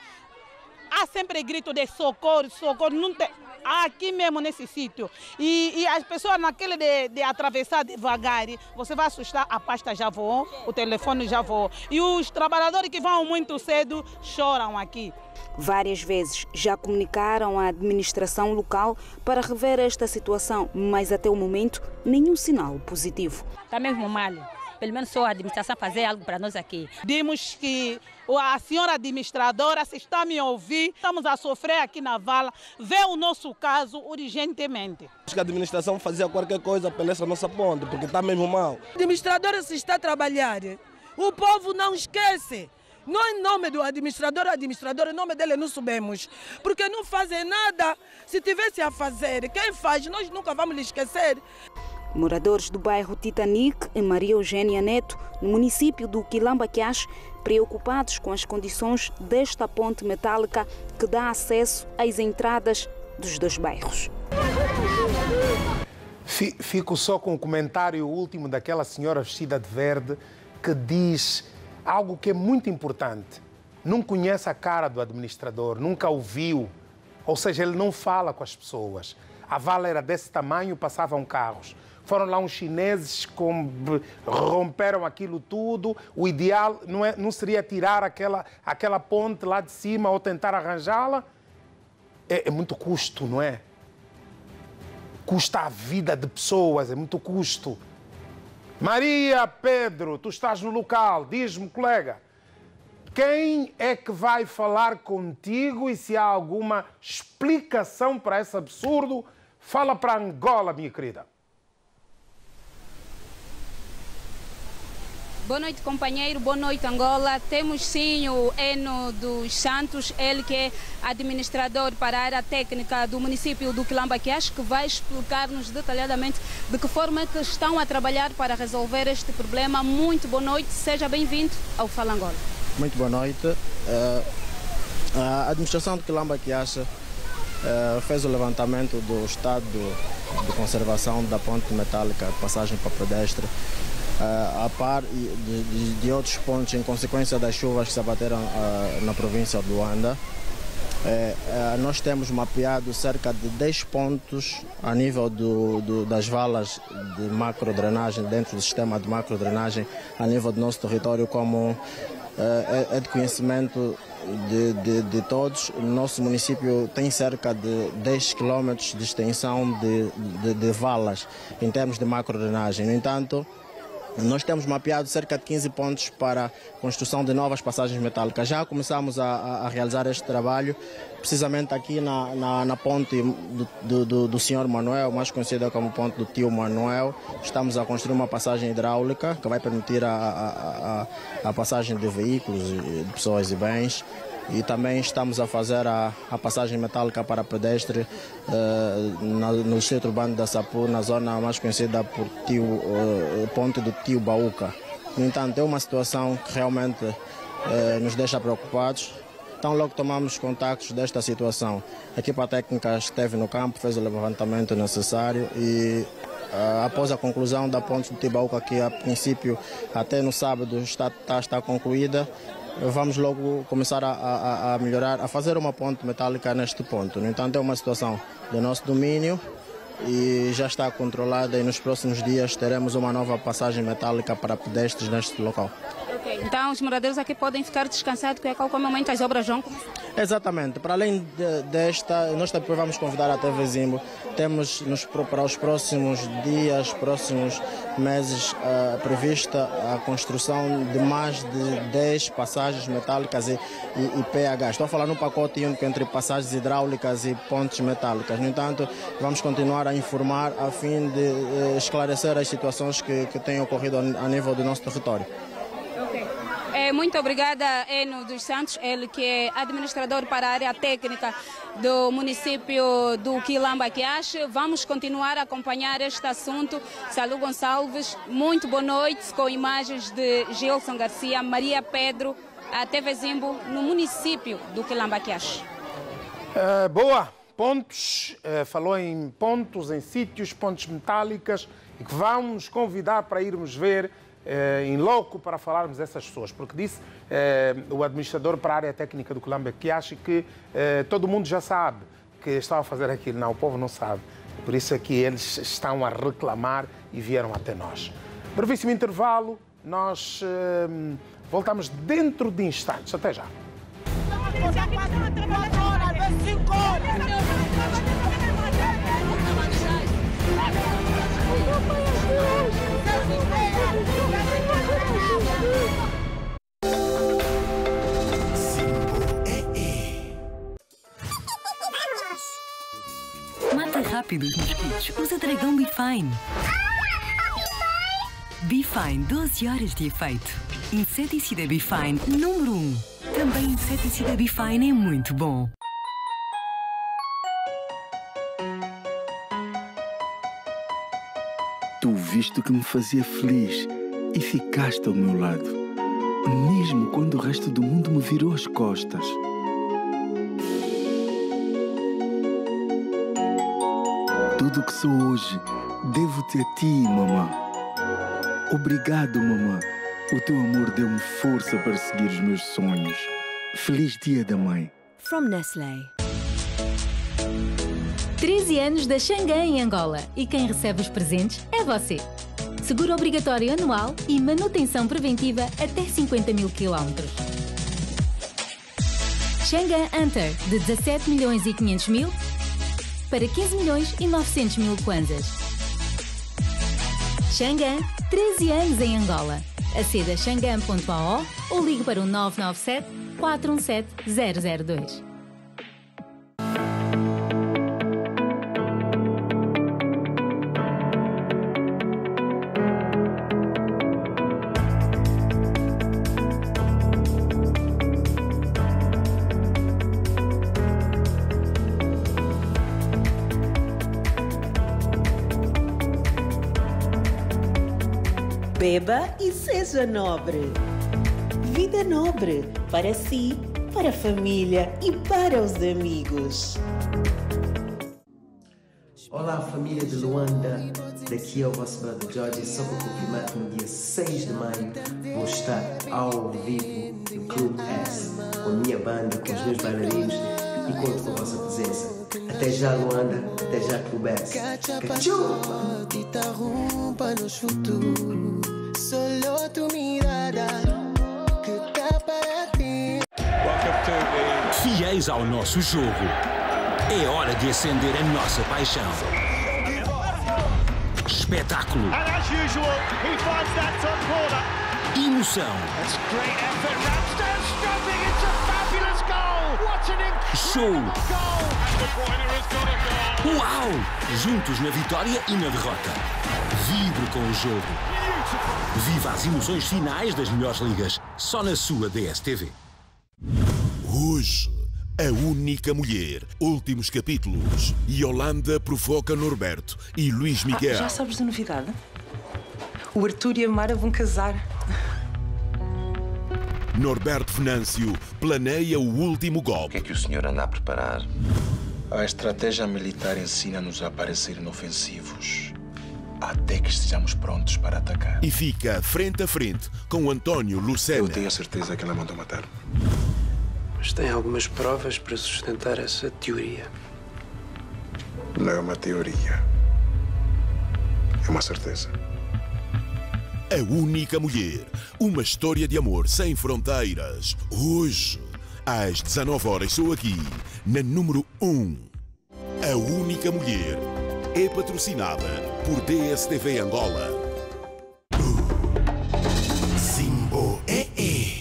há sempre grito de socorro, socorro. Não tem... Aqui mesmo nesse sítio. E, e as pessoas naquele de, de atravessar devagar, você vai assustar, a pasta já voou, o telefone já voou. E os trabalhadores que vão muito cedo choram aqui. Várias vezes já comunicaram à administração local para rever esta situação, mas até o momento nenhum sinal positivo. Está mesmo mal. Pelo menos só a administração fazer algo para nós aqui. Dimos que a senhora administradora, se está a me ouvir, estamos a sofrer aqui na vala, vê o nosso caso urgentemente. Acho que a administração fazia qualquer coisa pela essa nossa ponte, porque está mesmo mal. A administradora se está a trabalhar, o povo não esquece. Nós, em nome do administrador, administradora, em nome dele não sabemos, porque não fazem nada. Se tivesse a fazer, quem faz, nós nunca vamos lhe esquecer. Moradores do bairro Titanic, em Maria Eugênia Neto, no município do Quilamba-Quiache, preocupados com as condições desta ponte metálica que dá acesso às entradas dos dois bairros. Fico só com o comentário último daquela senhora vestida de verde que diz algo que é muito importante. Não conhece a cara do administrador, nunca o viu, ou seja, ele não fala com as pessoas. A vala era desse tamanho, passavam carros. Foram lá uns chineses que romperam aquilo tudo. O ideal não, é, não seria tirar aquela, aquela ponte lá de cima ou tentar arranjá-la? É, é muito custo, não é? Custa a vida de pessoas, é muito custo. Maria, Pedro, tu estás no local, diz-me, colega, quem é que vai falar contigo e se há alguma explicação para esse absurdo, fala para Angola, minha querida. Boa noite, companheiro. Boa noite, Angola. Temos sim o Eno dos Santos, ele que é administrador para a área técnica do município do Quilamba-Quiache, que vai explicar-nos detalhadamente de que forma é que estão a trabalhar para resolver este problema. Muito boa noite, seja bem-vindo ao Fala Angola. Muito boa noite. A administração do Quilamba-Quiache fez o levantamento do estado de conservação da ponte metálica de passagem para pedestre, Uh, a par de, de, de outros pontos em consequência das chuvas que se abateram uh, na província de Luanda. Uh, uh, nós temos mapeado cerca de dez pontos a nível do, do, das valas de macrodrenagem, dentro do sistema de macrodrenagem a nível do nosso território, como uh, é, é de conhecimento de, de, de todos. O nosso município tem cerca de dez quilômetros de extensão de, de, de valas em termos de macrodrenagem. No entanto, nós temos mapeado cerca de quinze pontos para a construção de novas passagens metálicas. Já começamos a, a realizar este trabalho, precisamente aqui na, na, na ponte do, do, do senhor Manuel, mais conhecida como ponte do tio Manuel. Estamos a construir uma passagem hidráulica que vai permitir a, a, a, a passagem de veículos, de pessoas e bens. E também estamos a fazer a, a passagem metálica para pedestre uh, na, no distrito urbano da Sapu, na zona mais conhecida por tio, uh, Ponte do Tio Baúca. No entanto, é uma situação que realmente uh, nos deixa preocupados. Então, logo tomamos contactos desta situação. A equipa técnica esteve no campo, fez o levantamento necessário e uh, após a conclusão da Ponte do Tio Baúca, que a princípio até no sábado está, está, está concluída, vamos logo começar a, a, a melhorar, a fazer uma ponte metálica neste ponto. No entanto, é uma situação do nosso domínio e já está controlada, e nos próximos dias teremos uma nova passagem metálica para pedestres neste local. Okay. Então os moradores aqui podem ficar descansados, que a qualquer momento as obras vão começar? Exatamente. Para além de, desta, nós também vamos convidar a T V Zimbo. Temos nos, para os próximos dias, próximos meses, uh, prevista a construção de mais de dez passagens metálicas e, e, e P H. Estou a falar num pacote único entre passagens hidráulicas e pontes metálicas. No entanto, vamos continuar a informar a fim de uh, esclarecer as situações que, que têm ocorrido a nível do nosso território. É, muito obrigada, Eno dos Santos, ele que é administrador para a área técnica do município do Quilamba Quiache. Vamos continuar a acompanhar este assunto. Salu Gonçalves, muito boa noite, com imagens de Gilson Garcia, Maria Pedro, a T V Zimbo, no município do Quilamba Quiache. Uh, boa, pontos, uh, falou em pontos, em sítios, pontes metálicas, e que vamos convidar para irmos ver em loco para falarmos dessas pessoas, porque disse eh, o administrador para a área técnica do Quilamba Quiache que eh, todo mundo já sabe que estava a fazer aquilo. Não, o povo não sabe. Por isso é que eles estão a reclamar e vieram até nós. Brevíssimo intervalo, nós eh, voltamos dentro de instantes. Até já. Mata rápido os mosquitos. Usa Dragão Bifine. Bifine, doze horas de efeito. Inseticida Bifine número um. Também inseticida Bifine é muito bom. Tu viste que me fazia feliz e ficaste ao meu lado, mesmo quando o resto do mundo me virou as costas. Tudo que sou hoje, devo-te a ti, mamã. Obrigado, mamã. O teu amor deu-me força para seguir os meus sonhos. Feliz Dia da Mãe. From Nestlé. treze anos da Xangã em Angola, e quem recebe os presentes é você. Seguro obrigatório anual e manutenção preventiva até cinquenta mil quilómetros. Xangã Hunter, de dezassete milhões e quinhentos mil para quinze milhões e novecentos mil kwanzas. Xangã, treze anos em Angola. Aceda a xangã ponto a o ou ligue para o nove nove sete, quatro um sete, zero zero dois. Beba e seja nobre. Vida nobre para si, para a família e para os amigos. Olá, família de Luanda. Daqui é o vosso brother Jorge. Só para confirmar que no dia seis de maio vou estar ao vivo no Clube S, com a minha banda, com os meus bailarinos, e conto com a vossa presença. Até já, Luanda. Até já, Clube S. Cachu! Solo tu mirada que está para ti. Fiéis ao nosso jogo, é hora de acender a nossa paixão. Espetáculo. And as usual, he finds that top corner. Emoção. That's great effort. Ramsdale struggling. It's a fabulous goal. What an incredible Show. goal. And the Bruyne has got a goal. Uau! Juntos na vitória e na derrota. Vibre com o jogo. Viva as emoções finais das melhores ligas, só na sua D S T V. Hoje, a única mulher. Últimos capítulos. Yolanda provoca Norberto e Luís Miguel. Ah, já sabes da novidade? O Arthur e a Mara vão casar. Norberto Venâncio planeia o último golpe. O que é que o senhor anda a preparar? A estratégia militar ensina-nos a aparecer inofensivos até que estejamos prontos para atacar. E fica frente a frente com António Lucena. Eu tenho a certeza que ela mandou matar. Mas tem algumas provas para sustentar essa teoria. Não é uma teoria. É uma certeza. A Única Mulher. Uma história de amor sem fronteiras. Hoje, às dezanove horas, sou aqui, na número um. A Única Mulher é patrocinada por D S T V Angola. Simbo é é.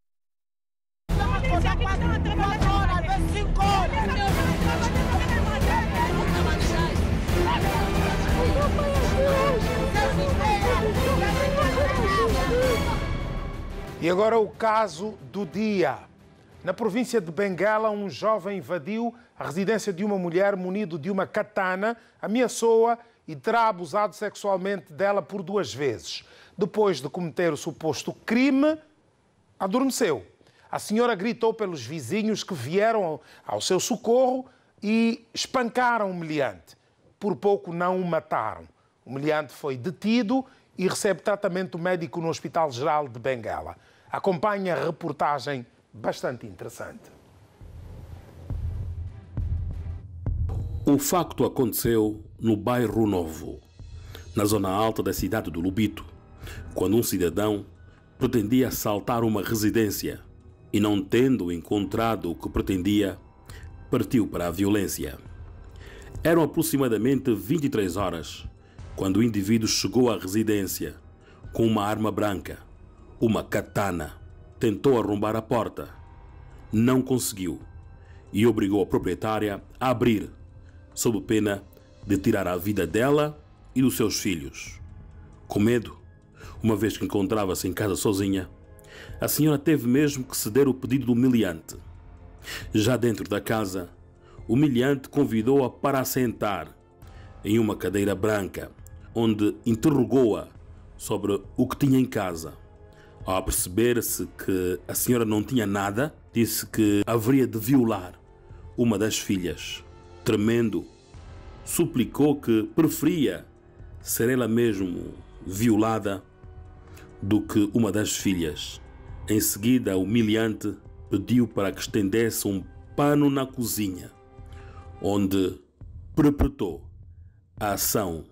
E agora o caso do dia. Na província de Benguela, um jovem invadiu a residência de uma mulher munido de uma katana, ameaçou-a e terá abusado sexualmente dela por duas vezes. Depois de cometer o suposto crime, adormeceu. A senhora gritou pelos vizinhos que vieram ao seu socorro e espancaram o meliante. Por pouco não o mataram. O meliante foi detido e recebe tratamento médico no Hospital Geral de Benguela. Acompanhe a reportagem bastante interessante. O facto aconteceu no Bairro Novo, na zona alta da cidade do Lubito, quando um cidadão pretendia assaltar uma residência e, não tendo encontrado o que pretendia, partiu para a violência. Eram aproximadamente vinte e três horas quando o indivíduo chegou à residência com uma arma branca, uma katana. Tentou arrombar a porta, não conseguiu e obrigou a proprietária a abrir, sob pena de tirar a vida dela e dos seus filhos. Com medo, uma vez que encontrava-se em casa sozinha, a senhora teve mesmo que ceder o pedido do meliante. Já dentro da casa, o meliante convidou-a para assentar em uma cadeira branca, onde interrogou-a sobre o que tinha em casa. Ao perceber-se que a senhora não tinha nada, disse que haveria de violar uma das filhas. Tremendo, suplicou que preferia ser ela mesmo violada do que uma das filhas. Em seguida, o meliante pediu para que estendesse um pano na cozinha, onde perpetrou a ação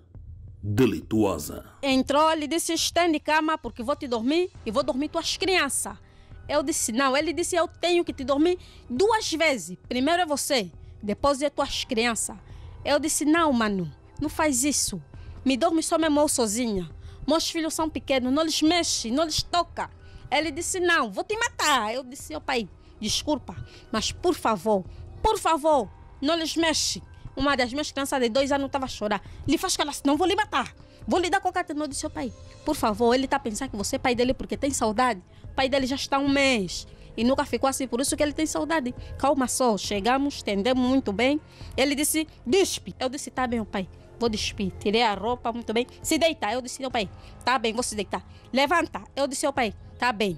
delituosa. Entrou, ele disse, estende cama porque vou te dormir e vou dormir tuas crianças. Eu disse, não. Ele disse, eu tenho que te dormir duas vezes. Primeiro é você, depois é tuas crianças. Eu disse, não, mano, não faz isso. Me dorme só mesmo eu sozinha. Meus filhos são pequenos, não lhes mexe, não lhes toca. Ele disse, não, vou te matar. Eu disse, oh, pai, desculpa, mas por favor, por favor, não lhes mexe. Uma das minhas crianças de dois anos estava a chorar. Ele faz que ela disse, não vou lhe matar. Vou lhe dar qualquer coisa. Eu disse, oh, pai, por favor, ele está a pensar que você é pai dele porque tem saudade. O pai dele já está há um mês e nunca ficou assim, por isso que ele tem saudade. Calma só, chegamos, estendemos muito bem. Ele disse, despe. Eu disse, tá bem, oh, pai, vou despir. Tirei a roupa, muito bem. Se deitar. Eu disse, oh, pai, tá bem, vou se deitar. Levanta. Eu disse, oh, pai, tá bem.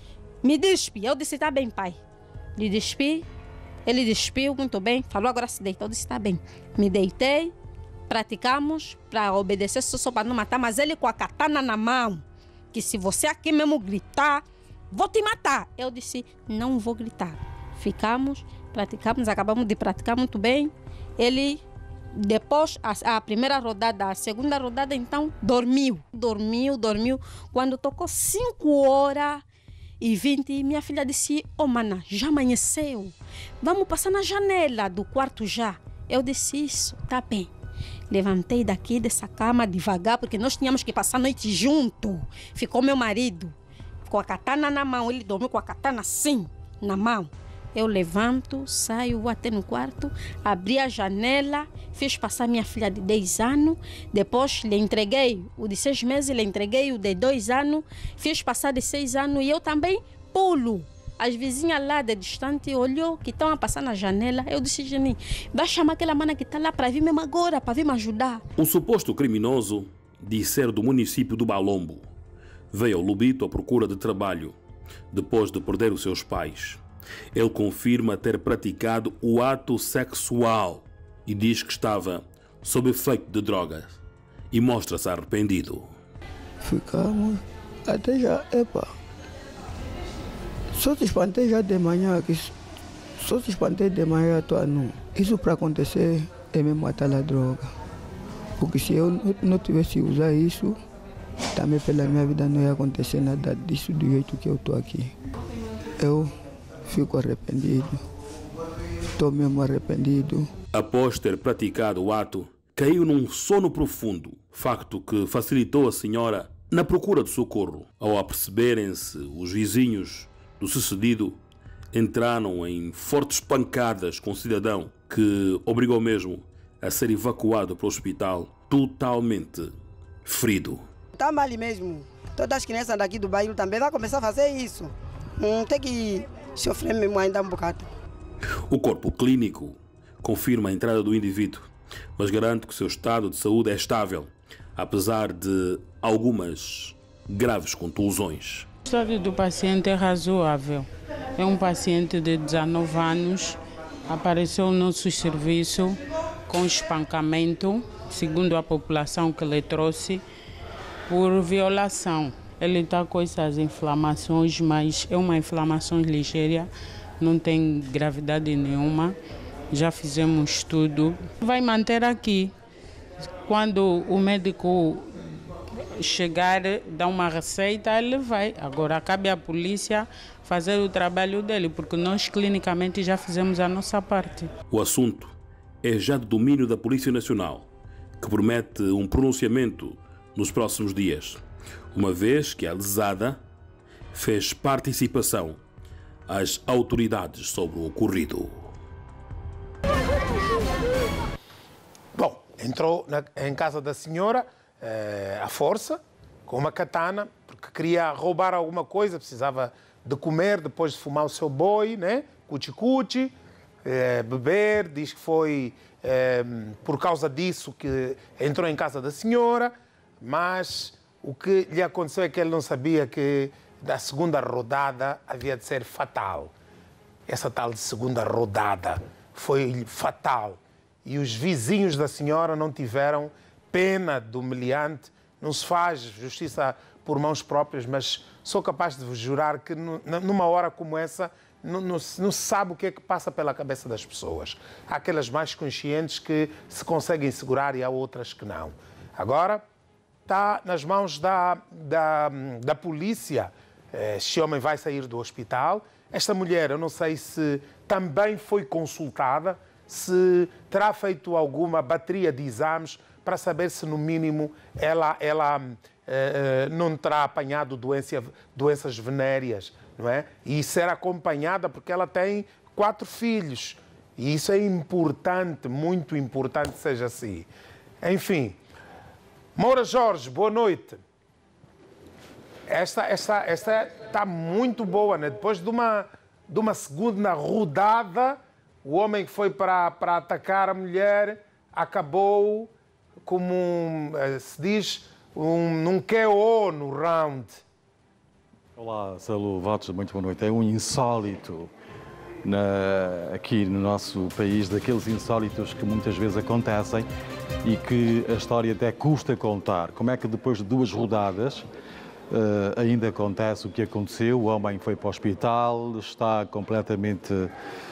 Me despe. Eu disse, tá bem, pai. Lhe despi. Ele despiu, muito bem, falou, agora se deitou, eu disse, tá bem. Me deitei, praticamos para obedecer, só para não matar, mas ele com a katana na mão, que se você aqui mesmo gritar, vou te matar. Eu disse, não vou gritar. Ficamos, praticamos, acabamos de praticar muito bem. Ele, depois, a, a primeira rodada, a segunda rodada, então, dormiu. Dormiu, dormiu. Quando tocou cinco horas e vinte, minha filha disse, oh, mana, já amanheceu. Vamos passar na janela do quarto já. Eu disse, isso, tá bem. Levantei daqui dessa cama devagar, porque nós tínhamos que passar a noite junto. Ficou meu marido com a katana na mão. Ele dormiu com a katana assim, na mão. Eu levanto, saio, vou até no quarto, abri a janela, fiz passar minha filha de dez anos, depois lhe entreguei o de seis meses, lhe entreguei o de dois anos, fiz passar de seis anos e eu também pulo. As vizinhas lá de distante olhou que estão a passar na janela. Eu disse, Geni, vai chamar aquela mana que está lá para vir mesmo agora, para vir me ajudar. O suposto criminoso, de ser do município do Balombo, veio ao Lubito à procura de trabalho, depois de perder os seus pais. Ele confirma ter praticado o ato sexual e diz que estava sob efeito de drogas e mostra-se arrependido. Ficamos até já, epa, só te espantei já de manhã, que só te espantei de manhã, tô nu. Isso para acontecer é mesmo matar a droga. Porque se eu não tivesse usado isso, também pela minha vida não ia acontecer nada disso do jeito que eu estou aqui. Eu fico arrependido. Estou mesmo arrependido. Após ter praticado o ato, caiu num sono profundo, facto que facilitou a senhora na procura de socorro. Ao aperceberem-se os vizinhos do sucedido, entraram em fortes pancadas com o cidadão, que obrigou mesmo a ser evacuado para o hospital totalmente ferido. Está mal mesmo. Todas as crianças daqui do bairro também vão começar a fazer isso. Hum, tem que sofrer mesmo ainda um bocado. O corpo clínico confirma a entrada do indivíduo, mas garante que o seu estado de saúde é estável, apesar de algumas graves contusões. O estado do paciente é razoável. É um paciente de dezenove anos, apareceu no nosso serviço com espancamento, segundo a população que lhe trouxe, por violação. Ele está com essas inflamações, mas é uma inflamação ligeira, não tem gravidade nenhuma. Já fizemos tudo. Vai manter aqui. Quando o médico chegar, dar uma receita, ele vai. Agora cabe à polícia fazer o trabalho dele, porque nós clinicamente já fizemos a nossa parte. O assunto é já de domínio da Polícia Nacional, que promete um pronunciamento nos próximos dias, uma vez que a lesada fez participação às autoridades sobre o ocorrido. Bom, entrou na, em casa da senhora eh, à força, com uma katana, porque queria roubar alguma coisa, precisava de comer depois de fumar o seu boi, né? Cuchi-cuchi, eh, beber, diz que foi eh, por causa disso que entrou em casa da senhora, mas o que lhe aconteceu é que ele não sabia que da segunda rodada havia de ser fatal. Essa tal de segunda rodada foi fatal. E os vizinhos da senhora não tiveram pena do humilhante. Não se faz justiça por mãos próprias, mas sou capaz de vos jurar que numa hora como essa não, não, não se sabe o que é que passa pela cabeça das pessoas. Há aquelas mais conscientes que se conseguem segurar e há outras que não. Agora está nas mãos da, da, da polícia. Este homem vai sair do hospital. Esta mulher, eu não sei se também foi consultada, se terá feito alguma bateria de exames para saber se, no mínimo, ela, ela eh, não terá apanhado doença, doenças venéreas, não é? E ser acompanhada porque ela tem quatro filhos. E isso é importante, muito importante que seja assim. Enfim, Moura Jorge, boa noite. Esta, esta, esta está muito boa, né? Depois de uma, de uma segunda rodada, o homem que foi para, para atacar a mulher acabou como, um, se diz, um, num K O no round. Olá, Salu Votos, muito boa noite. É um insólito na, aqui no nosso país, daqueles insólitos que muitas vezes acontecem e que a história até custa contar. Como é que depois de duas rodadas Uh, ainda acontece o que aconteceu, o homem foi para o hospital, está completamente uh,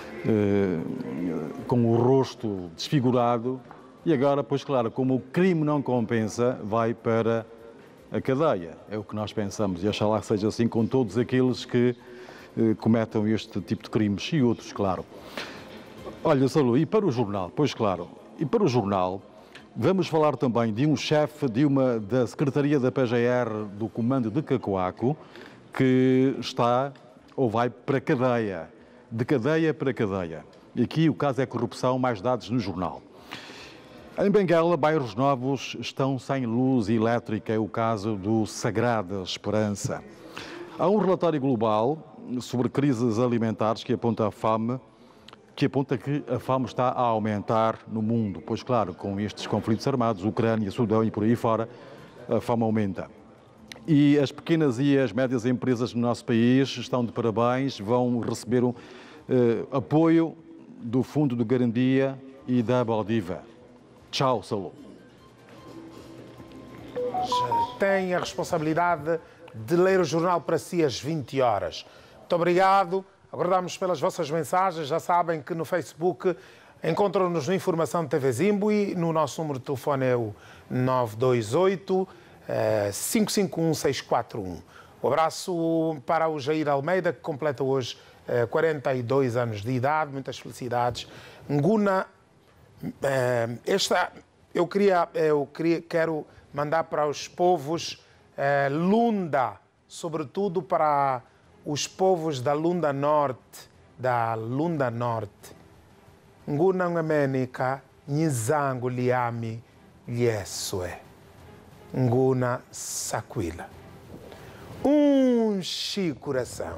com o rosto desfigurado e agora, pois claro, como o crime não compensa, vai para a cadeia. É o que nós pensamos e oxalá que seja assim com todos aqueles que uh, cometam este tipo de crimes e outros, claro. Olha, Salu, e para o jornal? Pois claro, e para o jornal vamos falar também de um chefe de uma, da Secretaria da P G R do Comando de Cacoaco que está ou vai para cadeia, de cadeia para cadeia. E aqui o caso é corrupção, mais dados no jornal. Em Benguela, bairros novos estão sem luz elétrica, é o caso do Sagrada Esperança. Há um relatório global sobre crises alimentares que aponta a fome, que aponta que a fome está a aumentar no mundo. Pois claro, com estes conflitos armados, Ucrânia, Sudão e por aí fora, a fome aumenta. E as pequenas e as médias empresas no nosso país estão de parabéns, vão receber um uh, apoio do Fundo de Garantia e da Baldiva. Tchau, Salu. Tem a responsabilidade de ler o jornal para si às vinte horas. Muito obrigado. Aguardamos pelas vossas mensagens. Já sabem que no Facebook Encontram-nos no Informação T V Zimbui, no nosso número de telefone é o nove dois oito, cinco cinco um, seis quatro um. Um abraço para o Jair Almeida, que completa hoje quarenta e dois anos de idade. Muitas felicidades. Nguna, esta, eu, queria, eu queria, quero mandar para os povos Lunda, sobretudo para os povos da Lunda Norte, da Lunda Norte. Nguna ngamenika, nizangu liami, liesue. Nguna saquila. Um chi coração.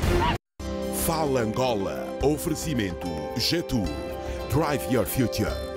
Fala Angola. Oferecimento Getur. Drive your future.